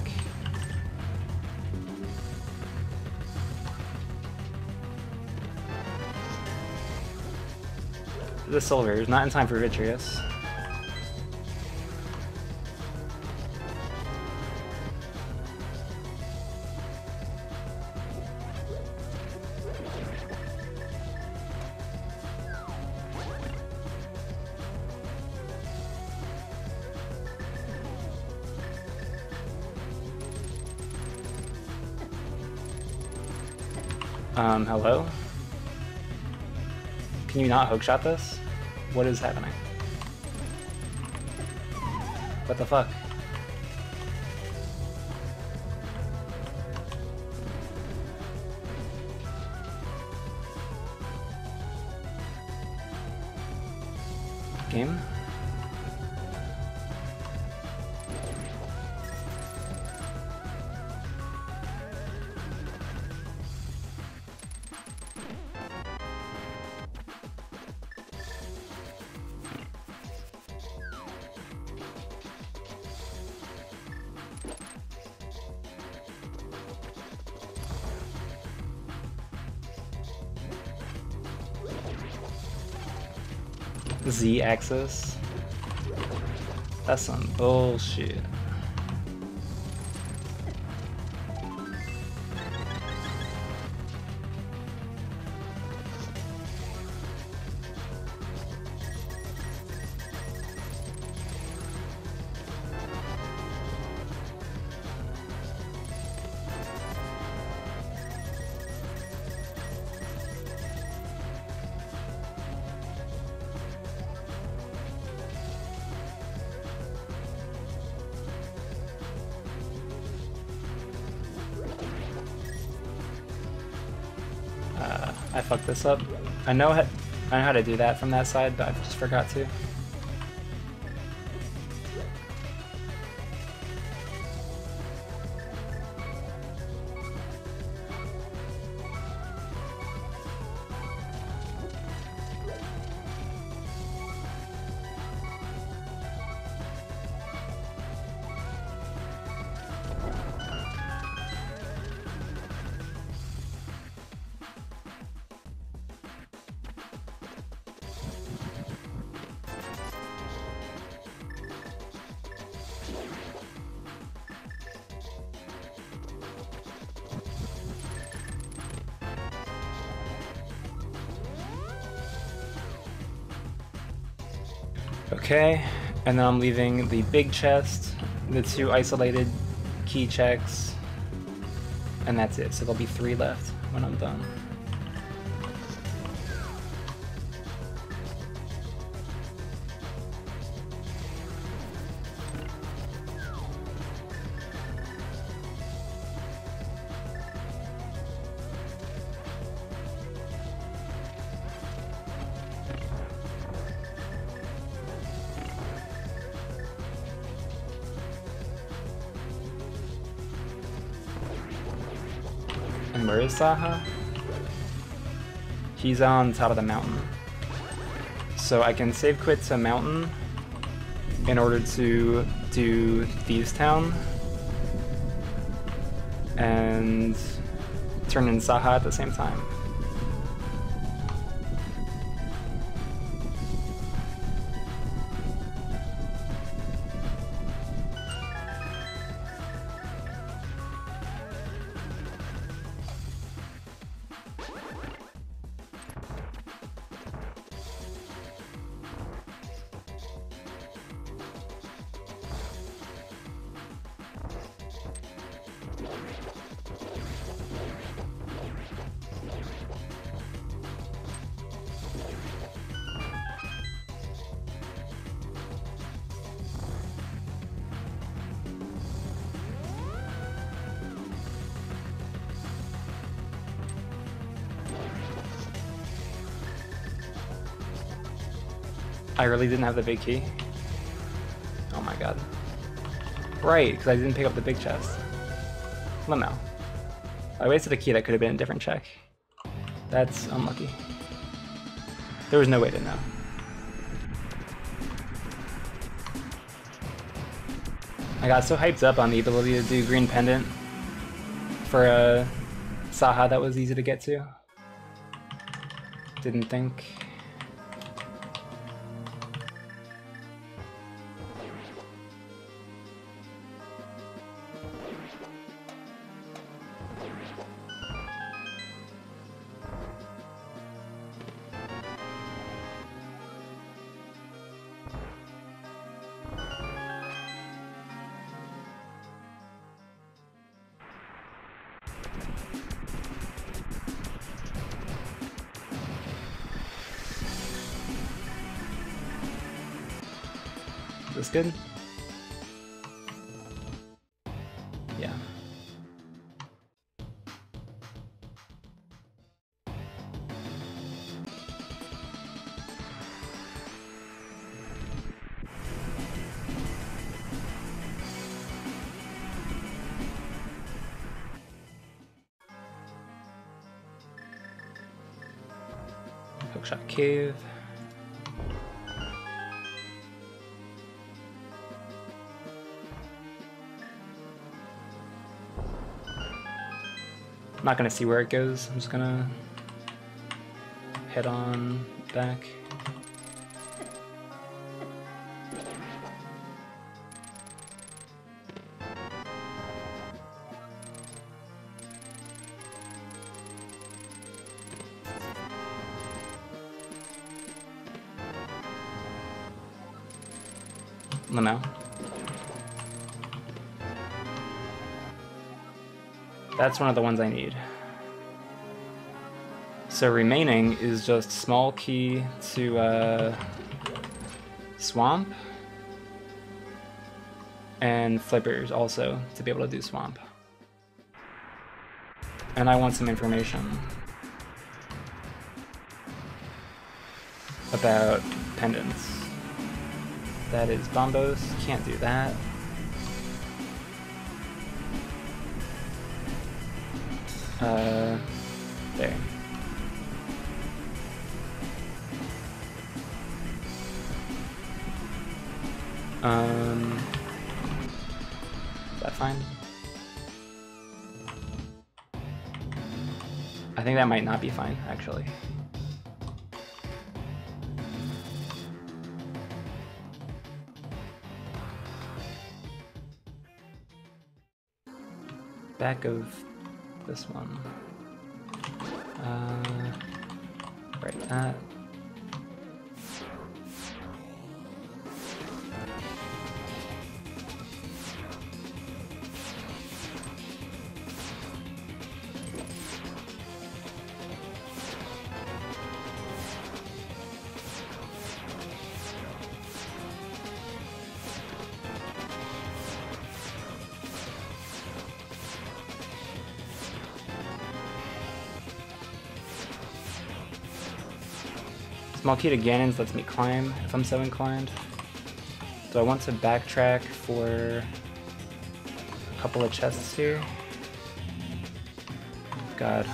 The silver is not in time for Vitreous. Hello? Can you not hookshot this? What is happening? What the fuck? Game? Z-axis? That's some bullshit. I fucked this up. I know how to do that from that side, but I just forgot to. Okay, and then I'm leaving the big chest, the 2 isolated key checks, and that's it. So there'll be 3 left when I'm done. And where is Saha? He's on top of the mountain. So I can save quit to mountain in order to do Thieves Town and turn in Saha at the same time. I really didn't have the big key. Oh my god. Right, because I didn't pick up the big chest. Limo. I wasted a key that could have been a different check. That's unlucky. There was no way to know. I got so hyped up on the ability to do green pendant for a Saha that was easy to get to. Didn't think. Is this good? Yeah. Hookshot cave. I'm not gonna see where it goes. I'm just gonna head on back. Limo. That's one of the ones I need. So remaining is just small key to swamp and flippers also to be able to do swamp. And I want some information about pendants. That is bombos, can't do that. There. Is that fine? I think that might not be fine, actually. Back of this one. Right, that. Small key to Ganon's lets me climb if I'm so inclined. Do I want to backtrack for a couple of chests here? God.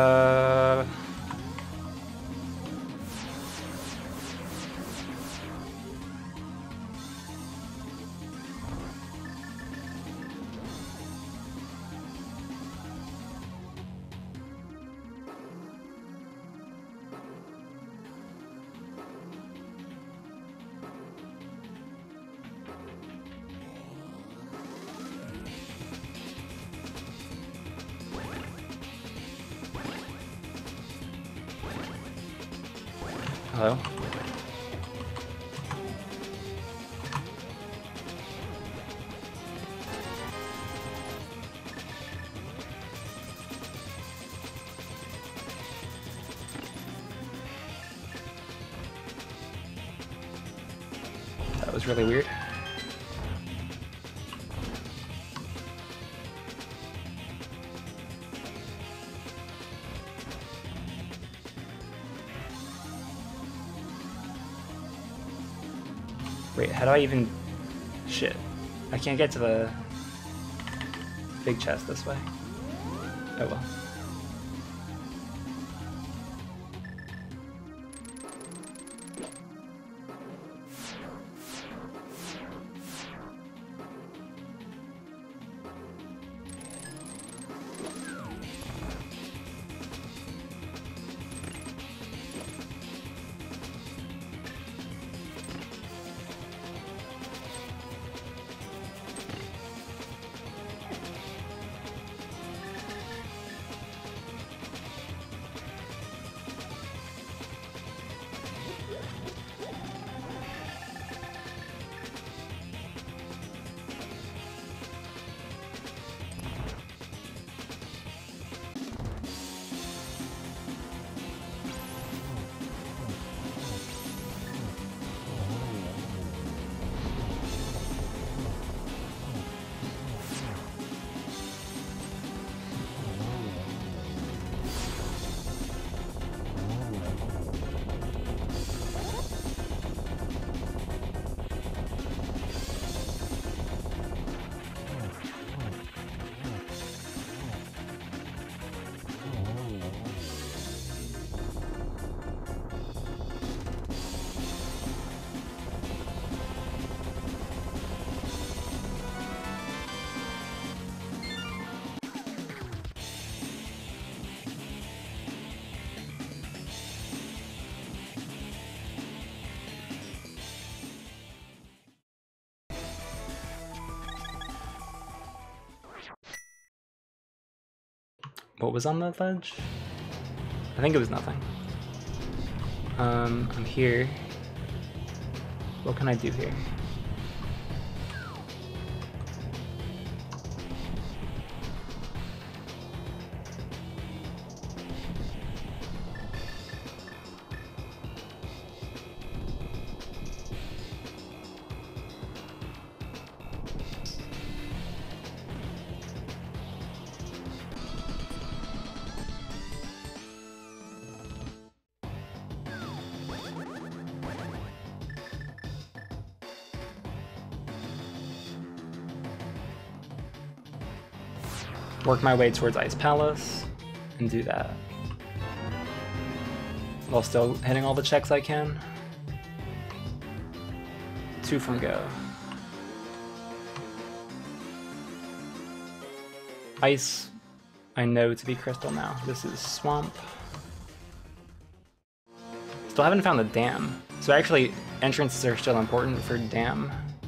Hello? That was really weird. Wait, how do I even... Shit. I can't get to the big chest this way. Oh well. What was on that ledge? I think it was nothing. I'm here. What can I do here? Work my way towards Ice Palace and do that. While still hitting all the checks I can. 2 from go. Ice, I know to be crystal now. This is swamp. Still haven't found the dam. So actually, entrances are still important for dam.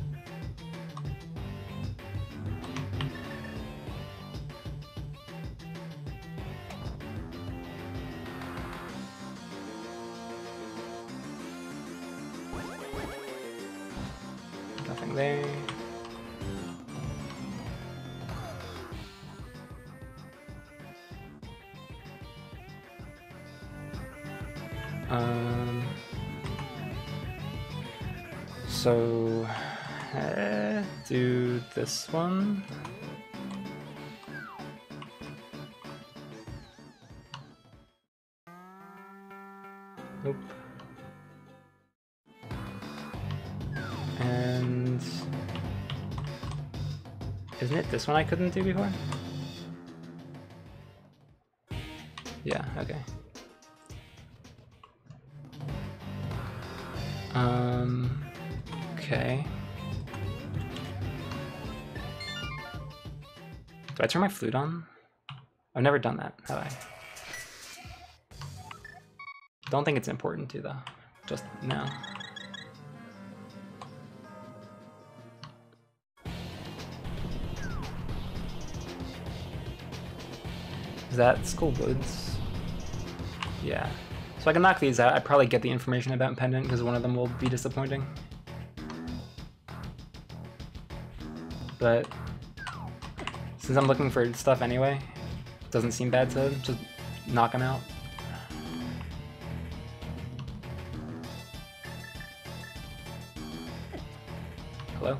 Nothing there. So do this one. Nope. And isn't it this one I couldn't do before? Yeah, okay. Okay. Do I turn my flute on? I've never done that, have I? Don't think it's important to though. Just now. Is that Skull Woods? Yeah. So I can knock these out. I'd probably get the information about Pendant because one of them will be disappointing. But since I'm looking for stuff anyway, it doesn't seem bad to just knock them out. Hello?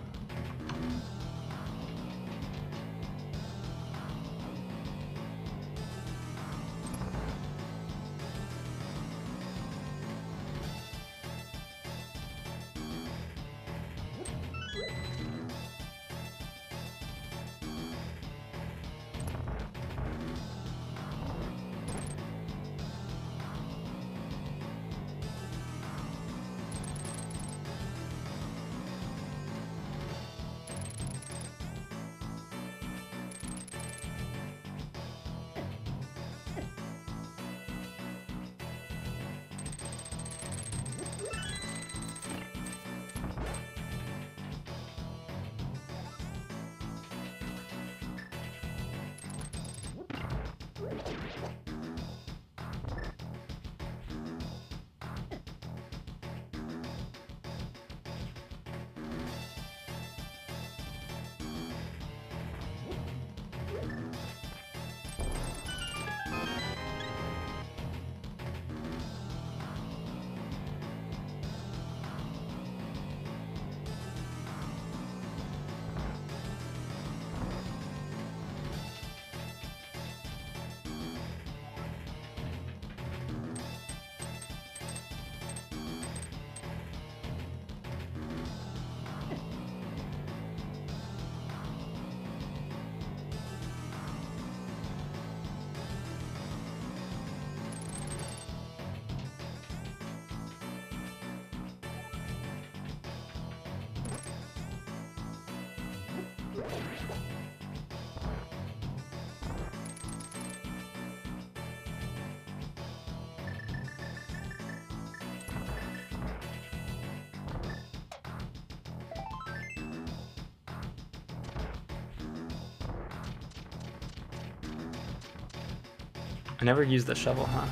I never used the shovel, huh?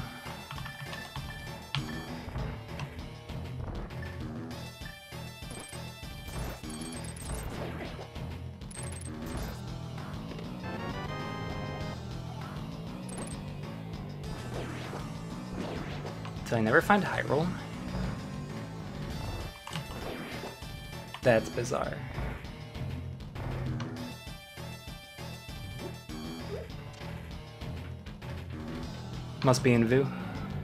Did I never find Hyrule? That's bizarre. Must be in Vu.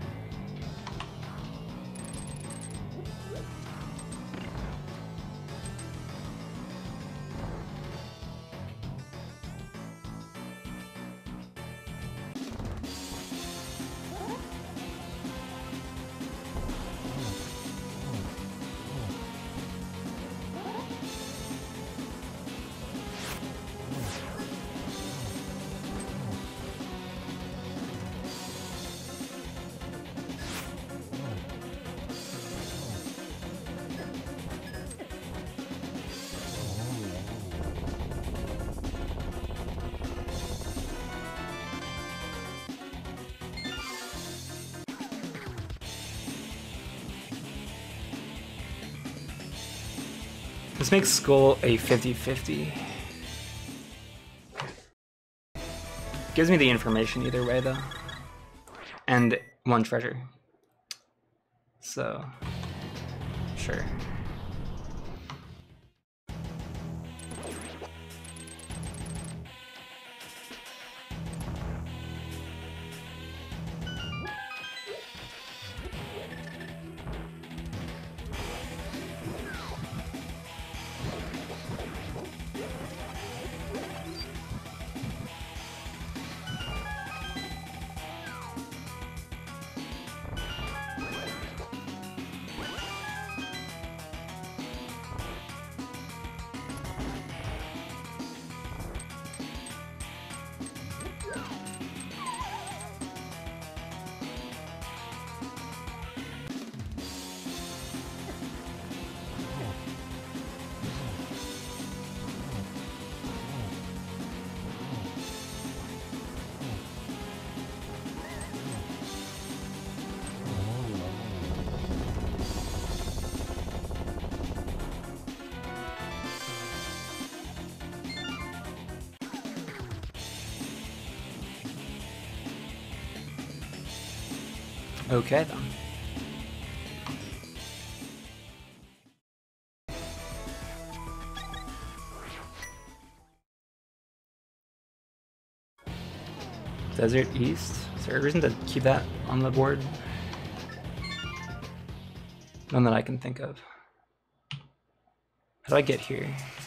This makes Skull a 50-50. Gives me the information either way, though. And one treasure. So, sure. Okay then. Desert East? Is there a reason to keep that on the board? None that I can think of. How do I get here?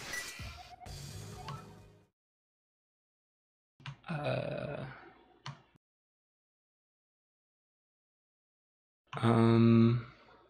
Um...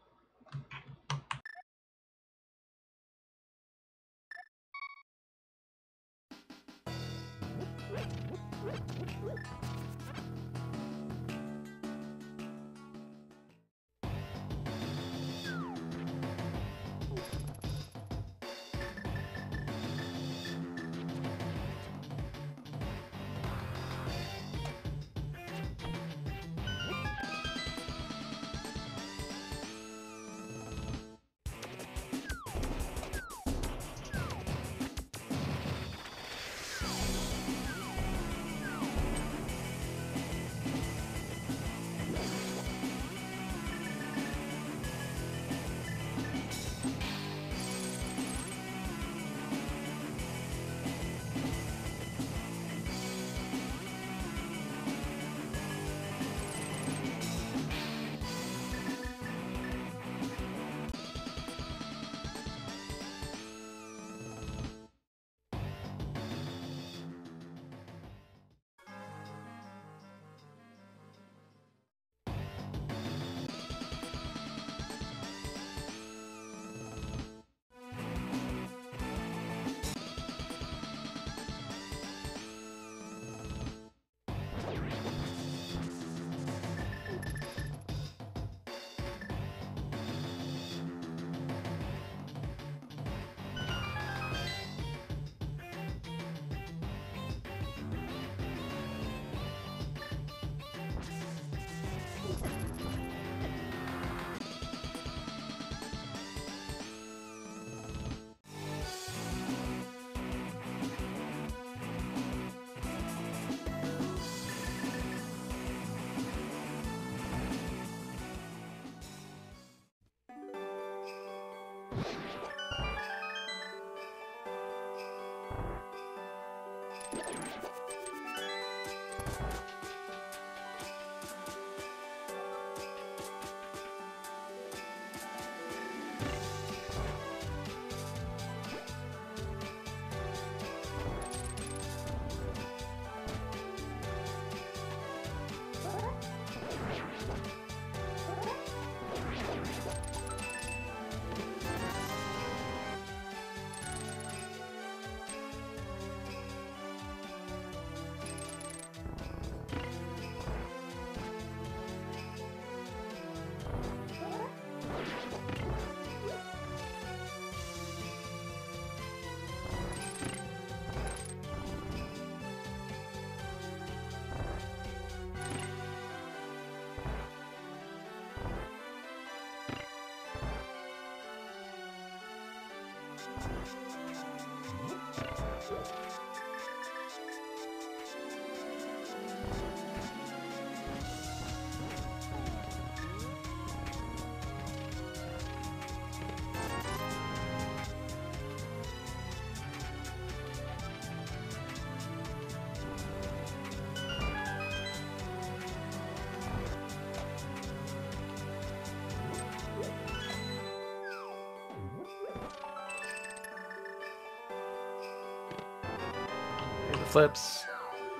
Flips.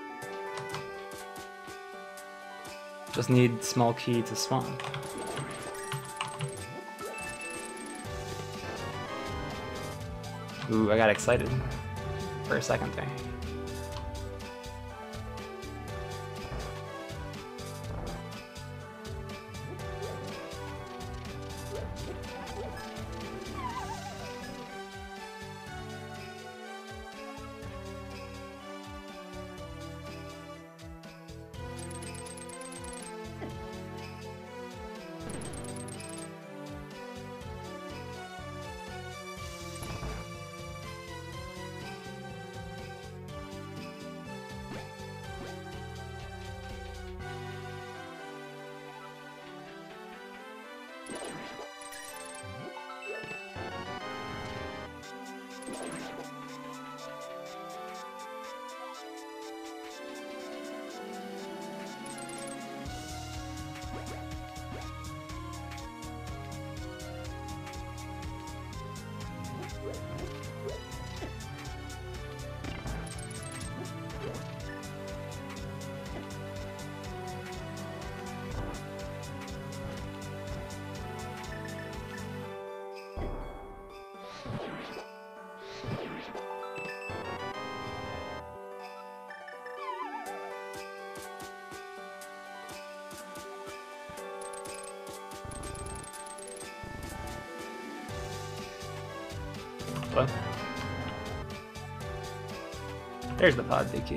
Just need small key to swamp. Ooh, I got excited for a second there. Hello? There's the pod key.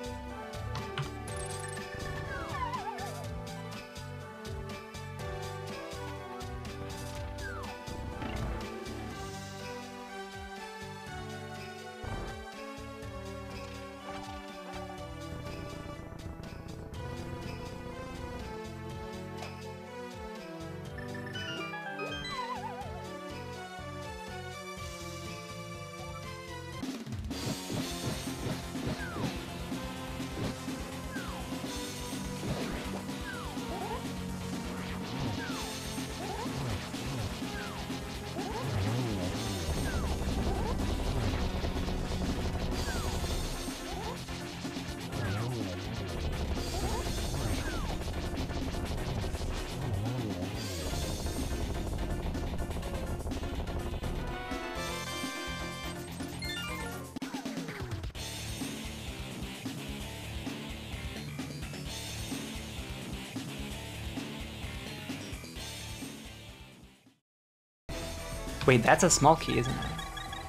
Wait, that's a small key, isn't it?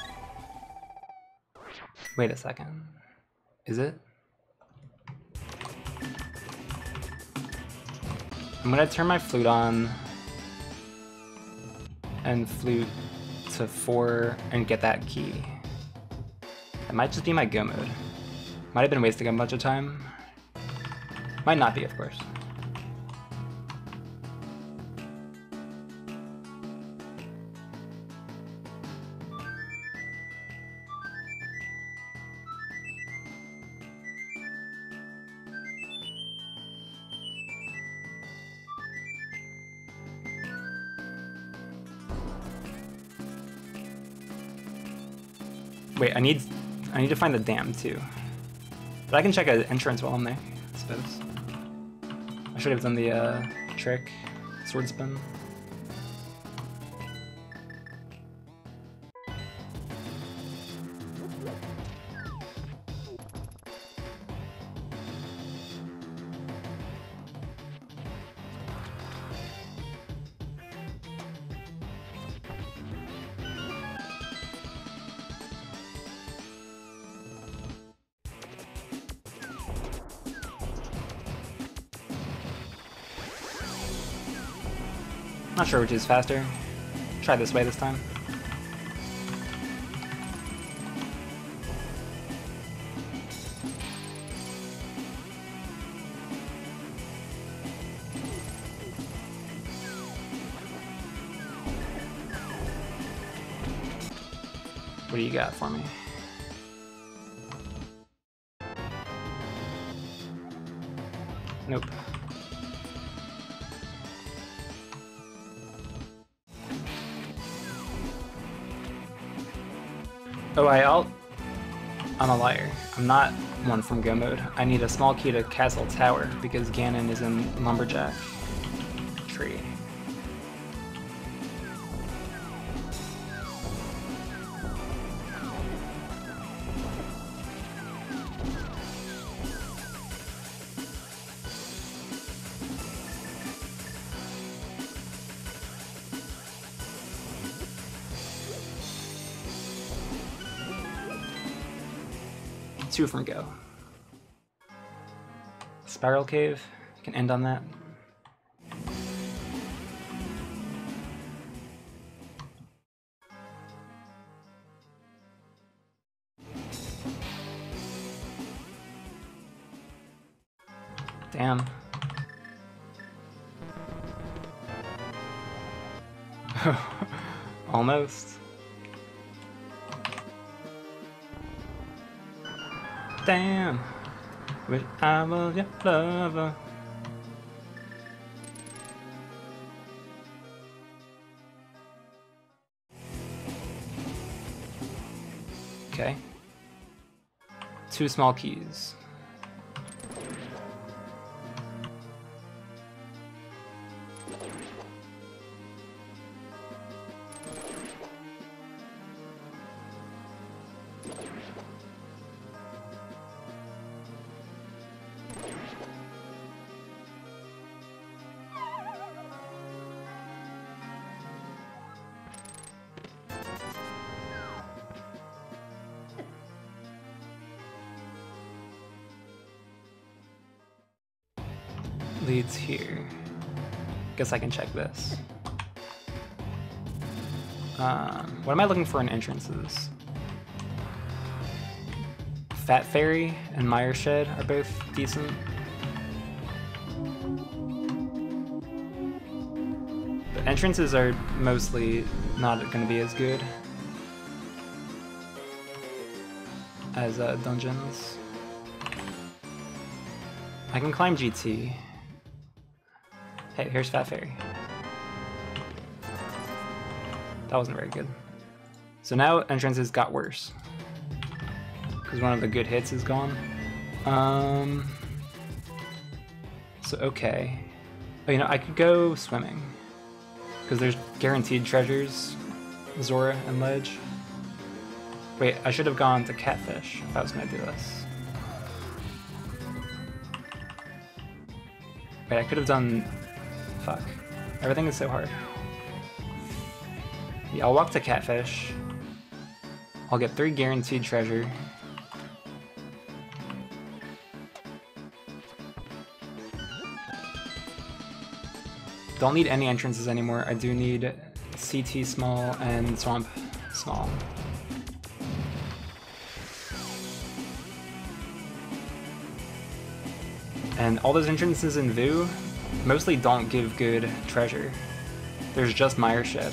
Wait a second. Is it? I'm gonna turn my flute on and flute to 4 and get that key. It might just be my go mode. Might have been wasting a bunch of time. Might not be, of course. Wait, I need to find the dam too. But I can check an entrance while I'm there, I suppose. I should have done the trick, sword spin. Not sure which is faster. Try this way this time. What do you got for me? Nope. Oh, I'm a liar. I'm not one from Go mode. I need a small key to Castle Tower because Ganon is in Lumberjack Tree. Two from Go. Spiral Cave, can end on that. Damn. Almost. Damn. Wish I was your lover. Okay. 2 small keys. Leads here. Guess I can check this. What am I looking for in entrances? Fat Fairy and Mire Shed are both decent. The entrances are mostly not going to be as good as dungeons. I can climb GT. Hey, here's Fat Fairy. That wasn't very good. So now entrances got worse. Because one of the good hits is gone. So okay. Oh, you know, I could go swimming. Because there's guaranteed treasures. Zora and Ledge. Wait, I should have gone to Catfish if I was going to do this. Wait, I could have done... Fuck. Everything is so hard. Yeah, I'll walk to Catfish. I'll get 3 guaranteed treasure. Don't need any entrances anymore. I do need CT small and Swamp small. And all those entrances in Vu mostly don't give good treasure. There's just Mire Shed.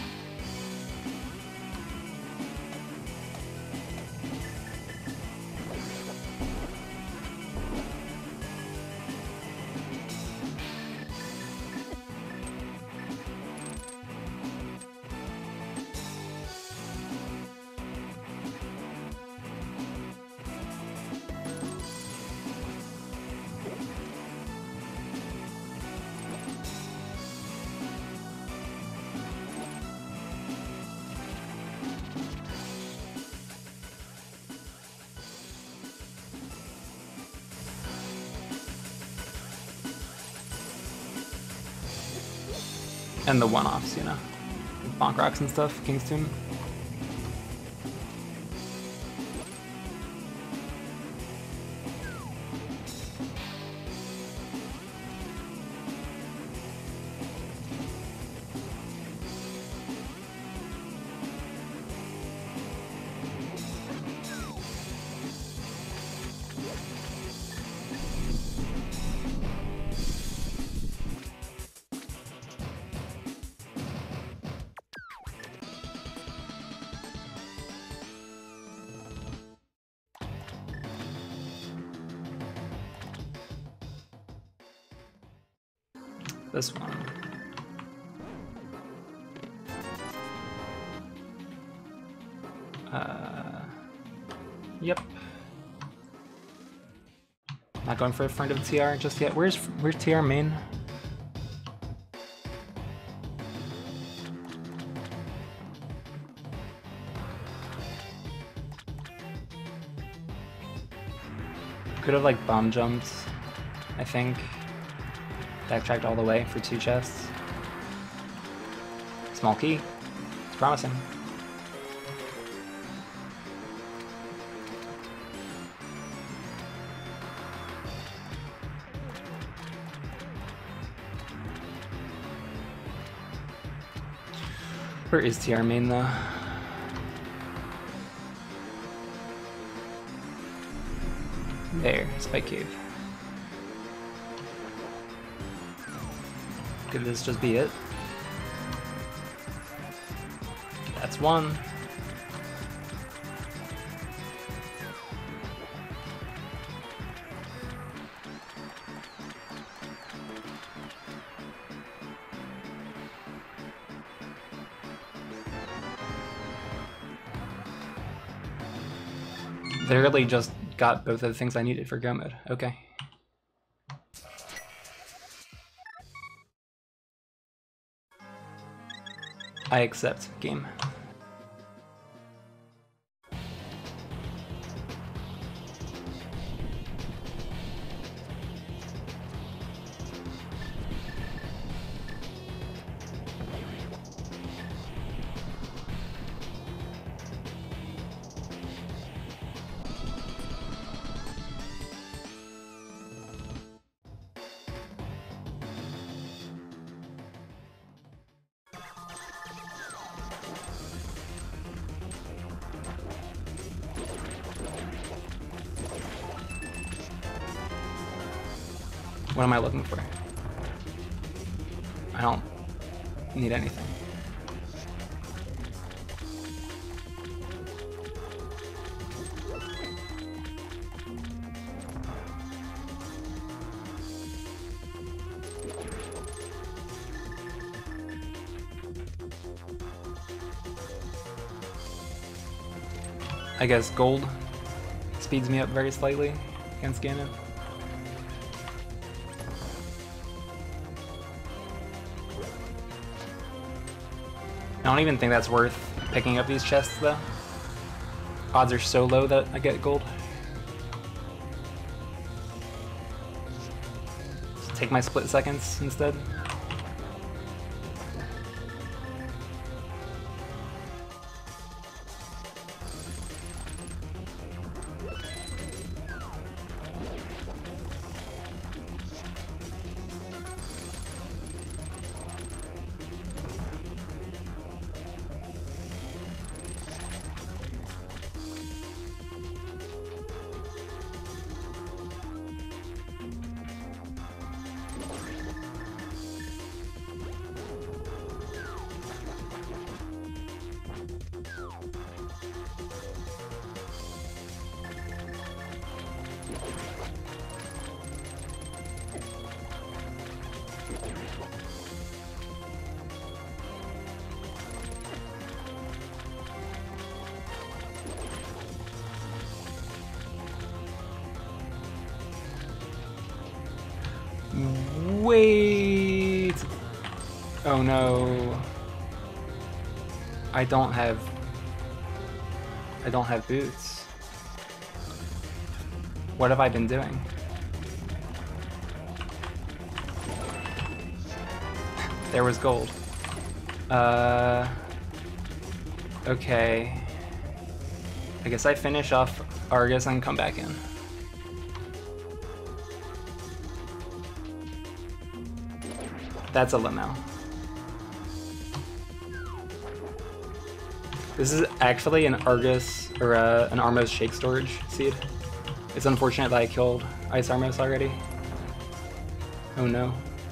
And the one-offs, you know. Bonk Rocks and stuff, King's Tomb. This one. Yep. Not going for a friend of TR just yet. Where's TR main? Could have like bomb jumped, I think. Backtracked all the way for 2 chests. Small key. It's promising. Where is TR main though? There, Spike Cave. Could this just be it? That's one. Literally just got both of the things I needed for go mode. Okay. I accept game. What am I looking for? I don't need anything. I guess gold speeds me up very slightly against Ganon. I don't even think that's worth picking up these chests though. Odds are so low that I get gold. Just take my split seconds instead. Wait! Oh no. I don't have boots. What have I been doing? There was gold. Okay. I guess I finish off Argus and come back in. That's a limo. This is actually an Argus, or an Armos Shake Storage seed. It's unfortunate that I killed Ice Armos already. Oh no.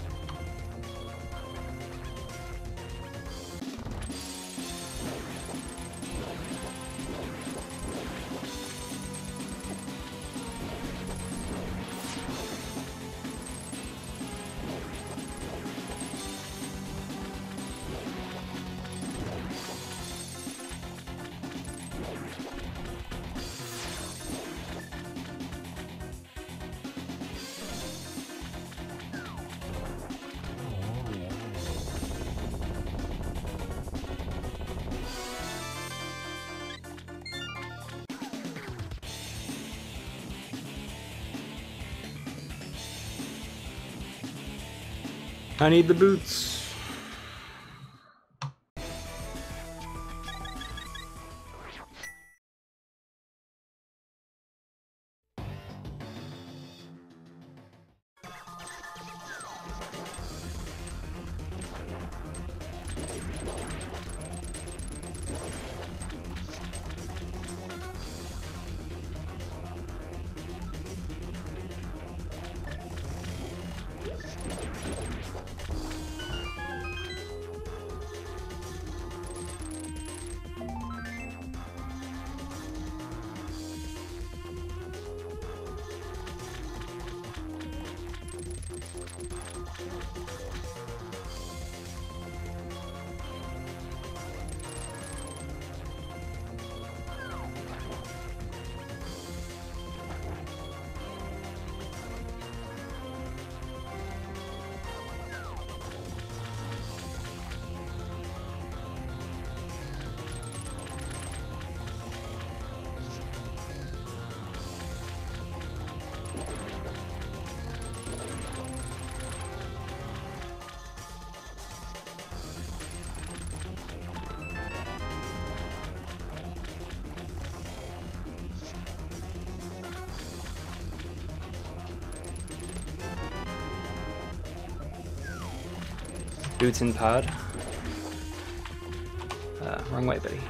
I need the boots. Boots in pod. Wrong way, buddy.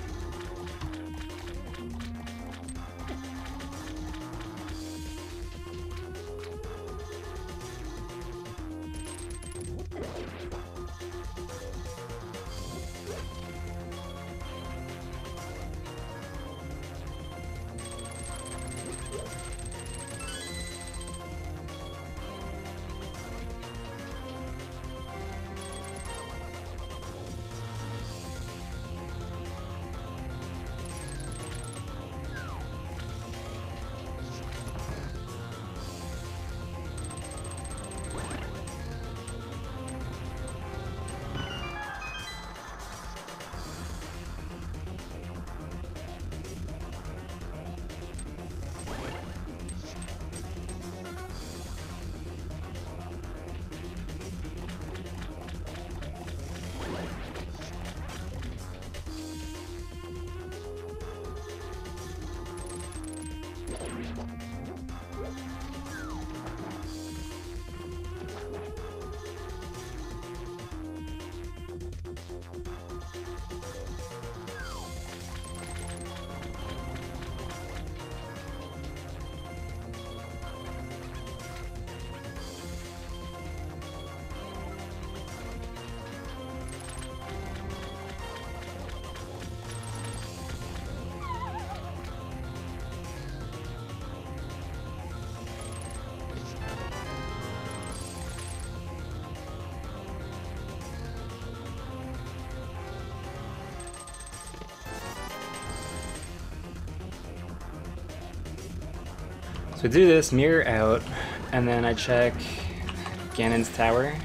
So I do this, mirror out, and then I check Ganon's tower.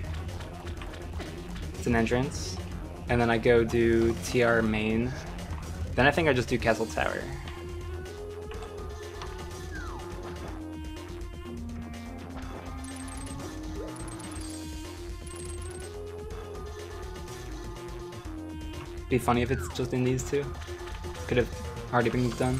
It's an entrance. And then I go do TR main. Then I think I just do castle tower. Be funny if it's just in these two. Could have already been done.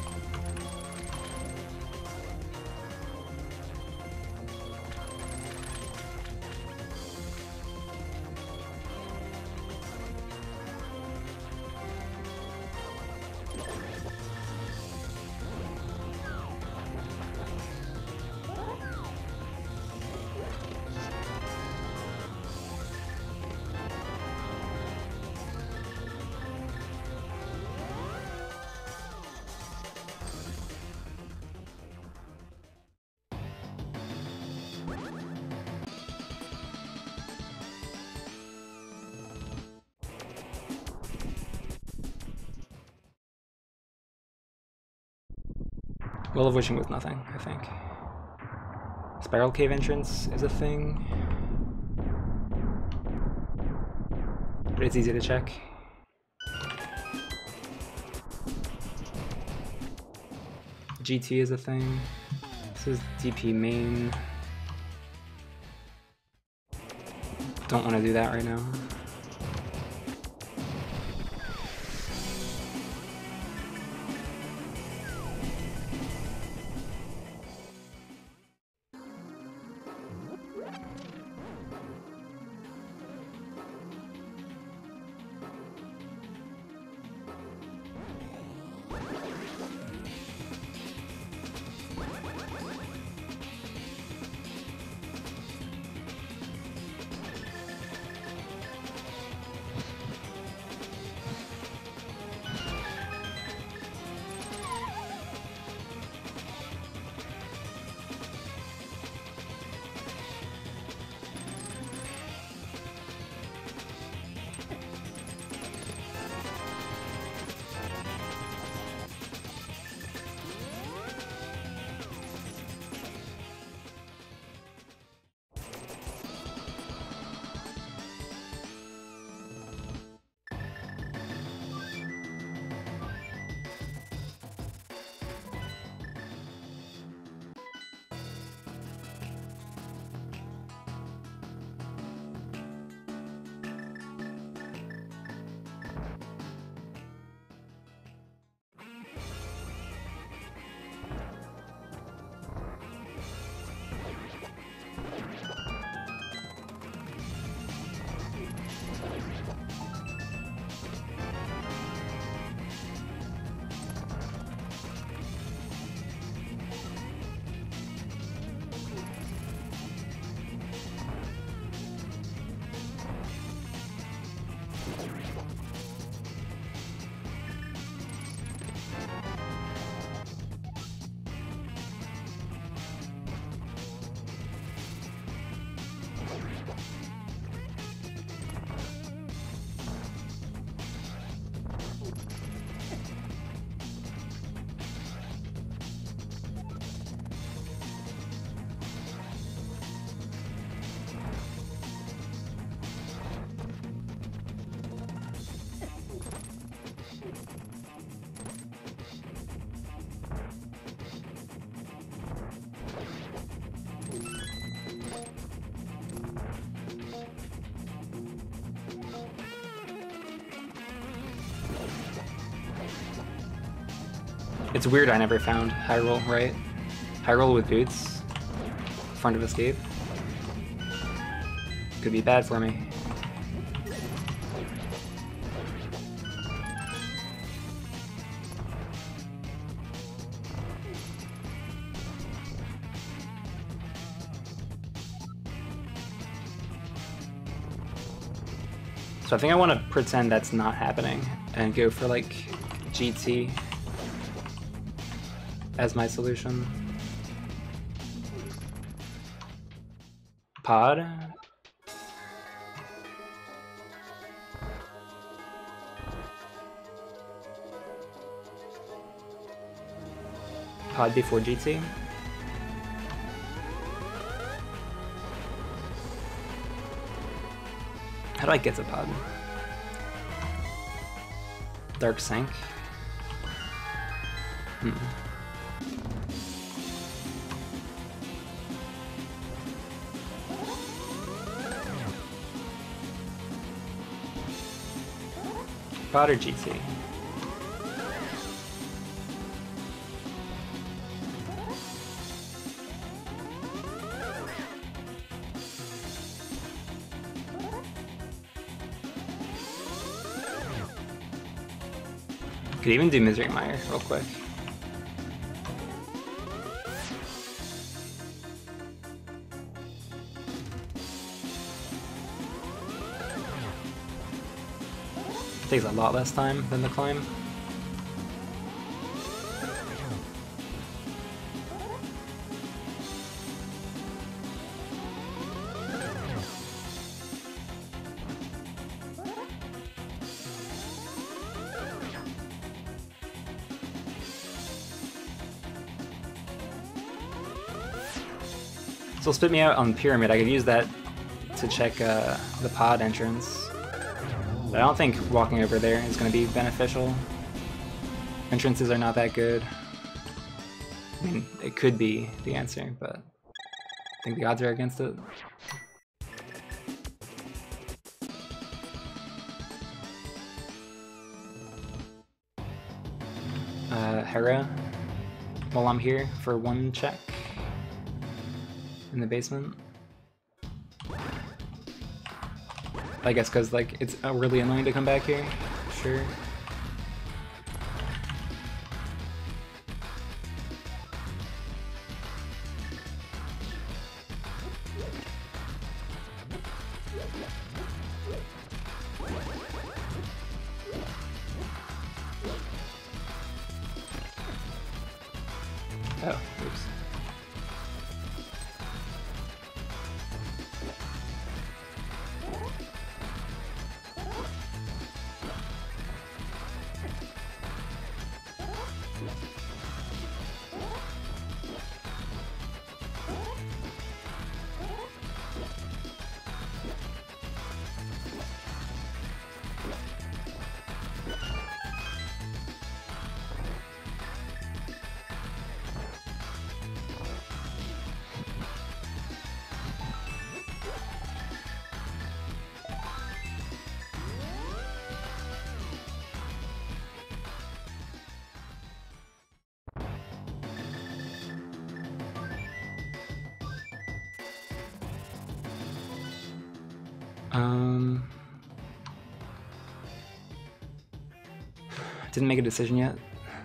Will of Wishing with nothing, I think. Spiral Cave entrance is a thing. But it's easy to check. GT is a thing. This is DP main. Don't want to do that right now. It's weird I never found high roll, right? High roll with boots, front of escape. Could be bad for me. So I think I want to pretend that's not happening and go for like GT as my solution. Pod. Pod before GT. How do I get to pod? Dark Sync? Pod or GT? Could even do Misery Mire real quick. It takes a lot less time than the climb. So spit me out on Pyramid. I could use that to check the pod entrance. But I don't think walking over there is going to be beneficial. Entrances are not that good. I mean, it could be the answer, but I think the odds are against it. Hera, while I'm here for one check in the basement. I guess because like it's really annoying to come back here. Sure. Oh, oops. Didn't make a decision yet.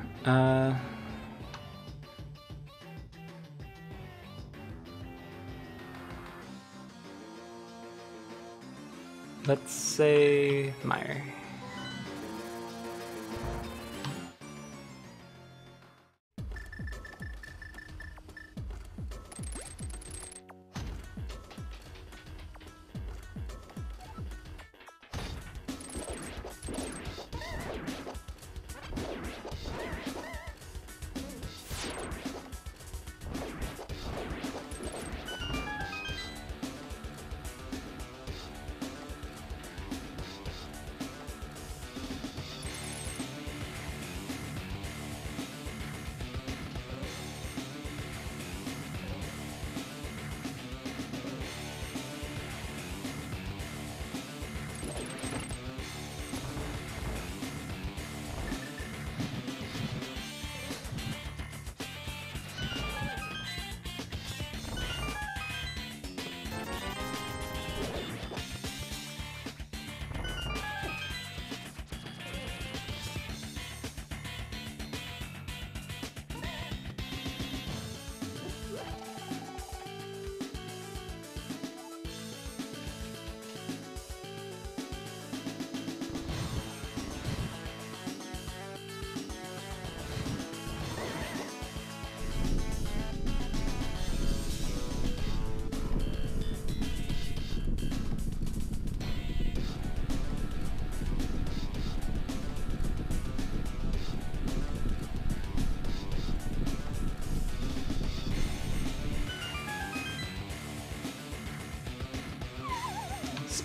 Let's say Meyer.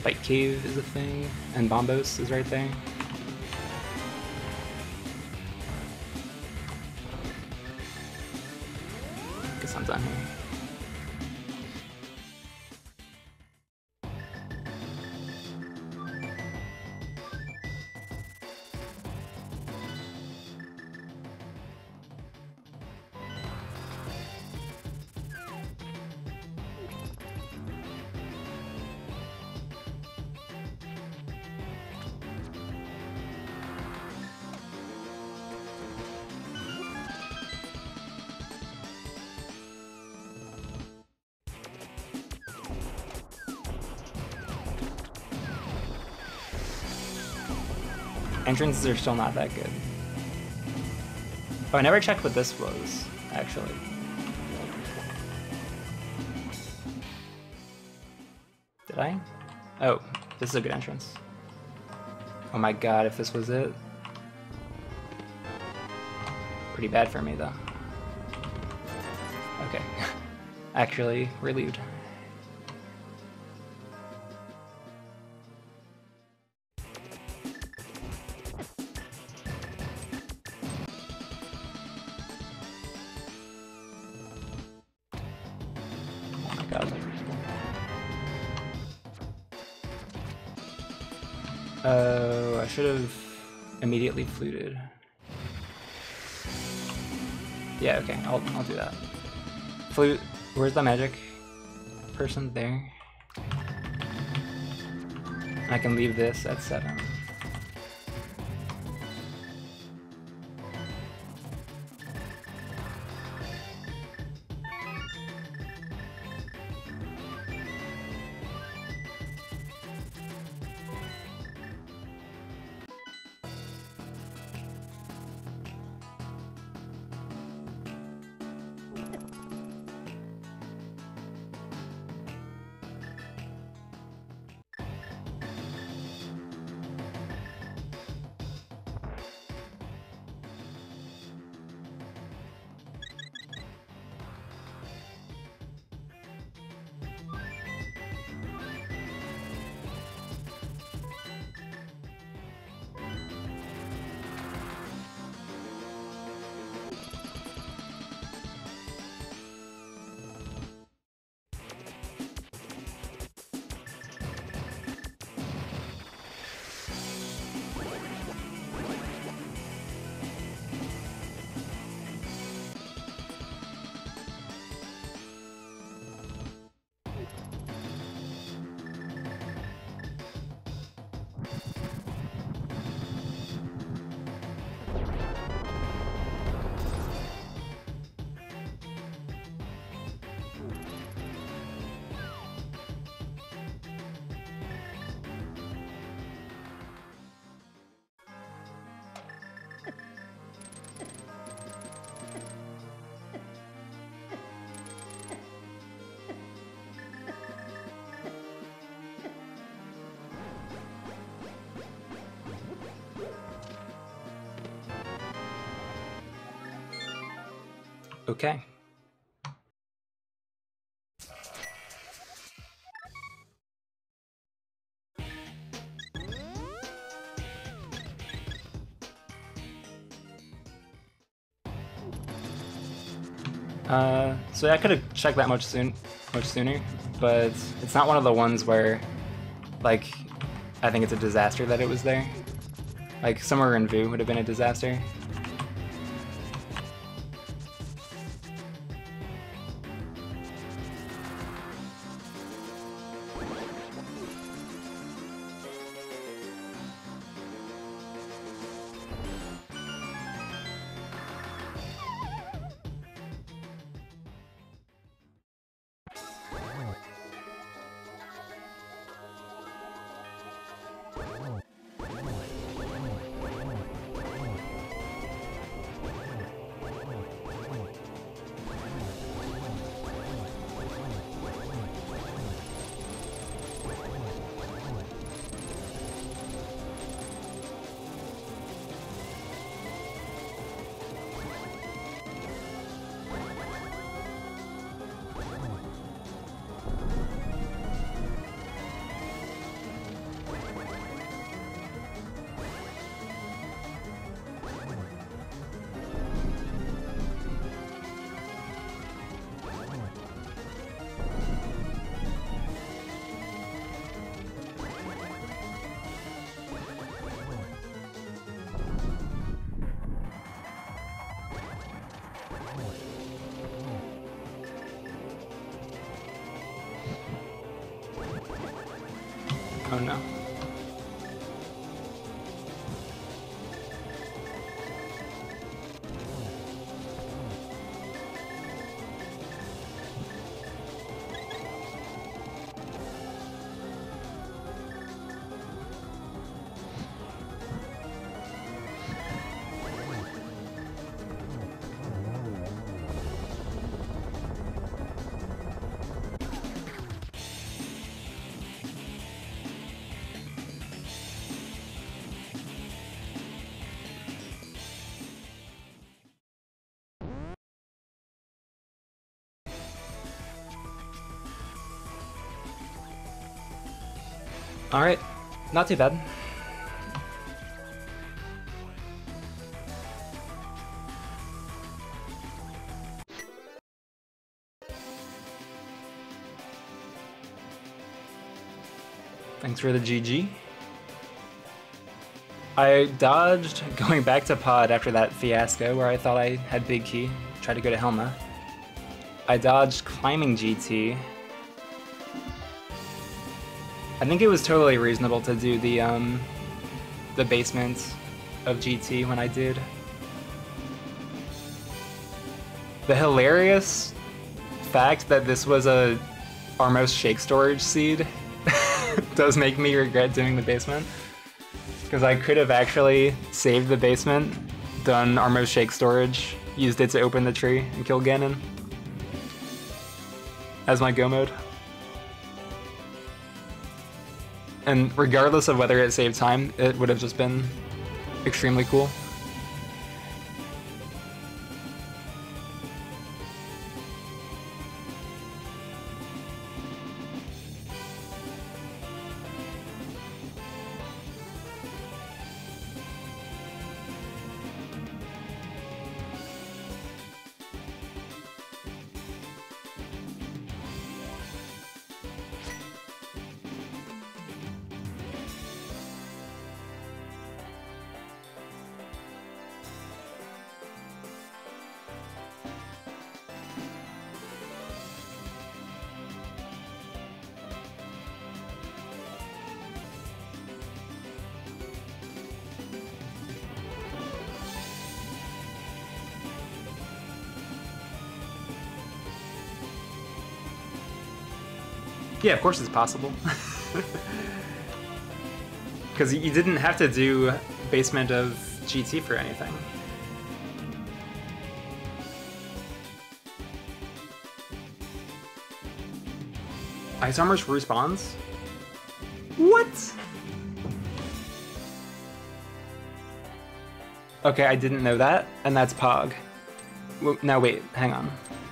Bite Cave is a thing, and Bombos is right there. Guess I'm done here. Entrances are still not that good. Oh, I never checked what this was, actually. Did I? Oh, this is a good entrance. Oh my god, if this was it. Pretty bad for me, though. Okay. Actually, relieved. Oh, I should have immediately fluted. Yeah, okay, I'll do that. Flute, where's the magic person? There. I can leave this at 7. Okay. So I could have checked that much sooner, but it's not one of the ones where, like, I think it's a disaster that it was there. Like, somewhere in Vu would have been a disaster. Oh no. Alright, not too bad. Thanks for the GG. I dodged going back to pod after that fiasco where I thought I had big key, tried to go to Helma. I dodged climbing GT. I think it was totally reasonable to do the basement of GT when I did. The hilarious fact that this was a Armos Shake Storage seed does make me regret doing the basement. Because I could have actually saved the basement, done Armos Shake Storage, used it to open the tree and kill Ganon as my go mode. And regardless of whether it saved time, it would have just been extremely cool. Yeah, of course it's possible. Because you didn't have to do basement of GT for anything. Ice Armor's respawns? What? Okay, I didn't know that, and that's Pog. Now wait, hang on.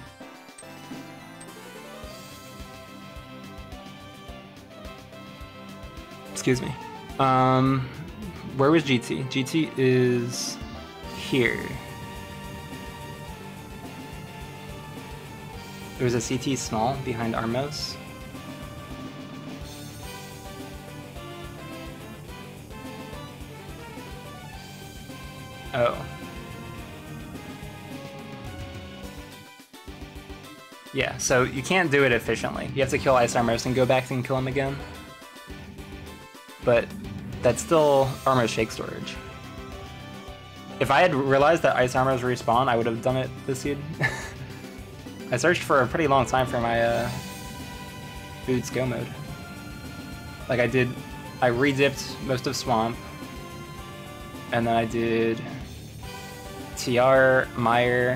Excuse me. Where was GT? GT is here. There was a CT small behind Armos. Oh. Yeah, so you can't do it efficiently. You have to kill Ice Armos and go back and kill him again. But that's still Armos Shake Storage. If I had realized that Ice Armors respawn, I would have done it this seed. I searched for a pretty long time for my Boots go mode. Like I redipped most of Swamp, and then I did TR, Meyer,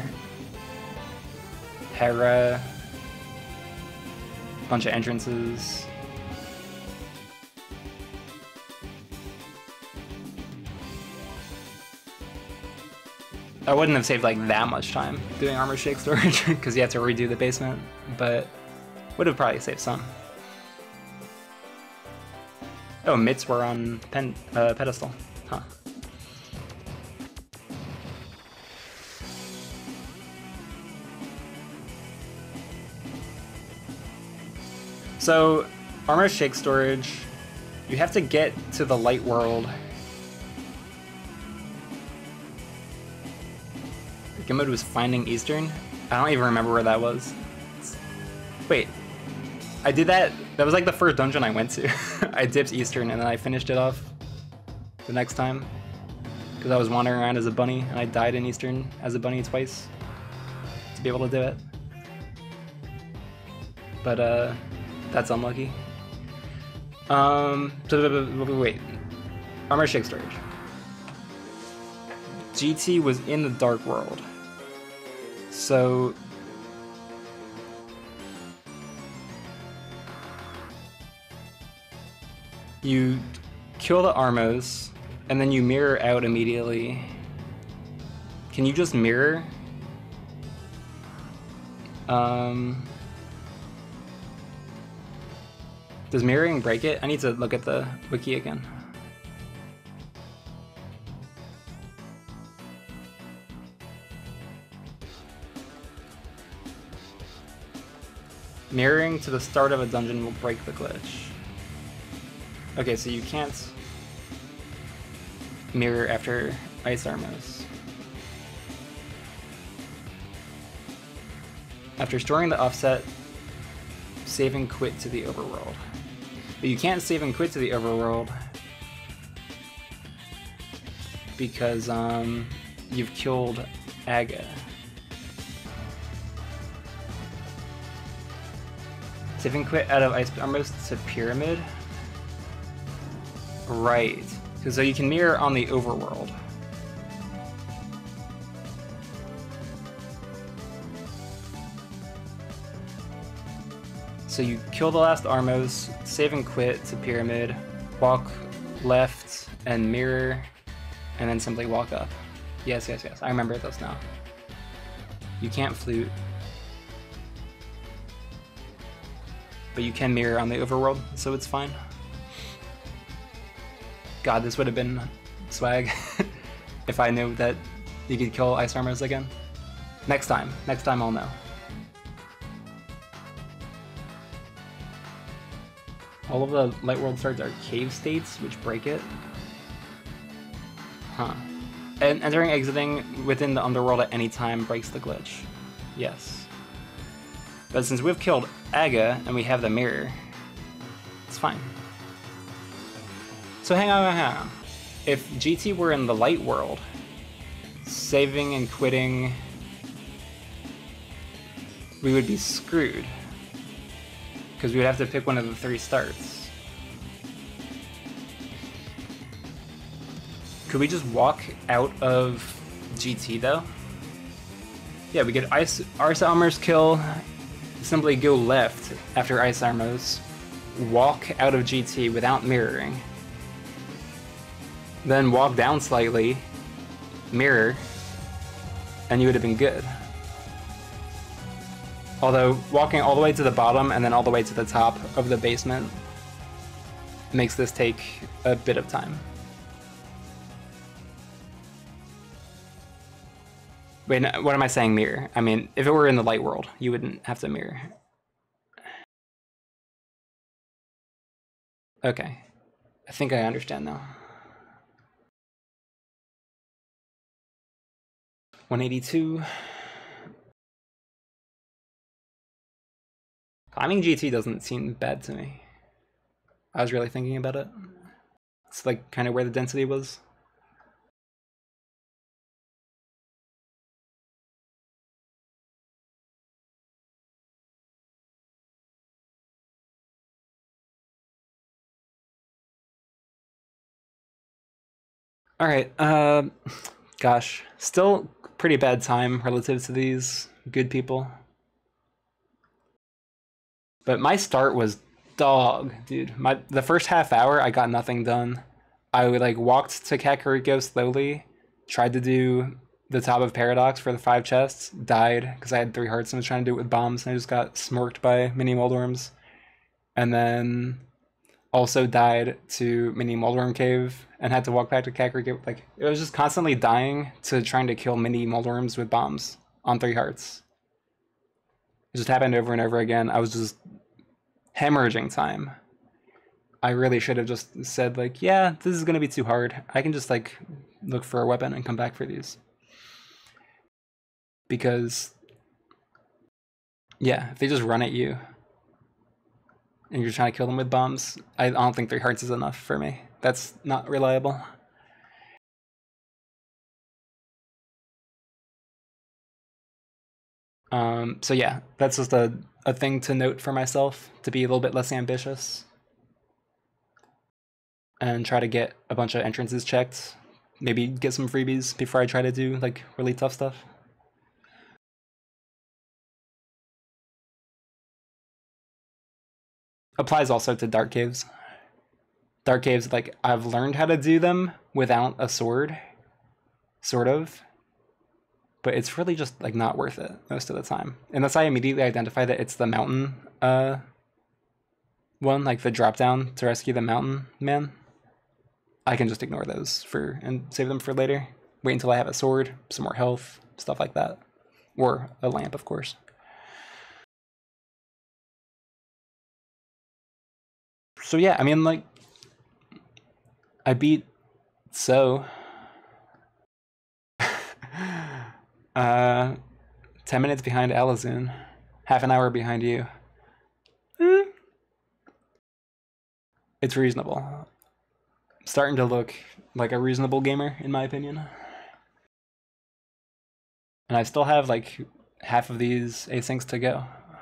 Hera, bunch of entrances. I wouldn't have saved like that much time doing Armor Shake Storage because you have to redo the basement, but would have probably saved some. Oh, mitts were on pedestal, huh? So, Armor Shake Storage, you have to get to the light world. Game mode was Finding Eastern? I don't even remember where that was. Wait, I did that That was like the first dungeon I went to. I dipped Eastern and then I finished it off the next time. Because I was wandering around as a bunny and I died in Eastern as a bunny twice to be able to do it. But that's unlucky. Wait. Armor Shake Storage. GT was in the Dark World. So you kill the Armos, and then you mirror out immediately. Can you just mirror? Does mirroring break it? I need to look at the wiki again. Mirroring to the start of a dungeon will break the glitch. Okay, so you can't mirror after Ice Armos. After storing the offset, save and quit to the overworld. But you can't save and quit to the overworld because you've killed Aga. Save and quit out of Ice Armos to Pyramid? Right. So you can mirror on the overworld. So you kill the last Armos, save and quit to Pyramid, walk left and mirror, and then simply walk up. Yes, yes, yes. I remember this now. You can't flute. But you can mirror on the overworld, so it's fine. God, this would have been swag if I knew that you could kill Ice Armors again. Next time I'll know. All of the Light World shards are cave states, which break it. Huh. And entering, exiting within the underworld at any time breaks the glitch. Yes. But since we've killed Aga and we have the mirror, it's fine. So hang on. If GT were in the Light World, saving and quitting, we would be screwed. Because we would have to pick one of the 3 starts. Could we just walk out of GT though? Yeah, we get Ice Armor's kill, simply go left after Ice Armos, walk out of GT without mirroring, then walk down slightly, mirror, and you would have been good. Although, walking all the way to the bottom and then all the way to the top of the basement makes this take a bit of time. Wait, no, what am I saying mirror? I mean, if it were in the Light World, you wouldn't have to mirror. Okay. I think I understand now. 182. Climbing GT doesn't seem bad to me. I was really thinking about it. It's like kind of where the density was. Alright, gosh. Still pretty bad time relative to these good people. But my start was dog, dude. The first half hour, I got nothing done. I like walked to Kakariko slowly, tried to do the top of Paradox for the 5 chests, died because I had 3 hearts and was trying to do it with bombs, and I just got smorked by mini moldworms. And then also died to mini moldworm cave and had to walk back to Kakariko. Like, it was just constantly dying to trying to kill mini moldworms with bombs on 3 hearts. It just happened over and over again. I was just hemorrhaging time. I really should have just said, like, yeah, this is going to be too hard. I can just, like, look for a weapon and come back for these. Because, yeah, if they just run at you. and you're trying to kill them with bombs, I don't think 3 hearts is enough for me. That's not reliable. So yeah, that's just a thing to note for myself, to be a little bit less ambitious. And try to get a bunch of entrances checked. Maybe get some freebies before I try to do like really tough stuff. Applies also to dark caves. Dark caves, like, I've learned how to do them without a sword, sort of. But it's really just like not worth it most of the time. Unless I immediately identify that it's the mountain one, like the drop down to rescue the mountain man. I can just ignore those and save them for later. Wait until I have a sword, some more health, stuff like that. Or a lamp, of course. So yeah, I mean, like, I beat So. 10 minutes behind Alazun. Half an hour behind you. It's reasonable. Starting to look like a reasonable gamer, in my opinion. And I still have like half of these asyncs to go.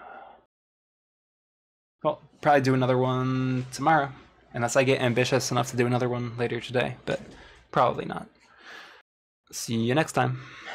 Well, probably do another one tomorrow, unless I get ambitious enough to do another one later today, but probably not. See you next time.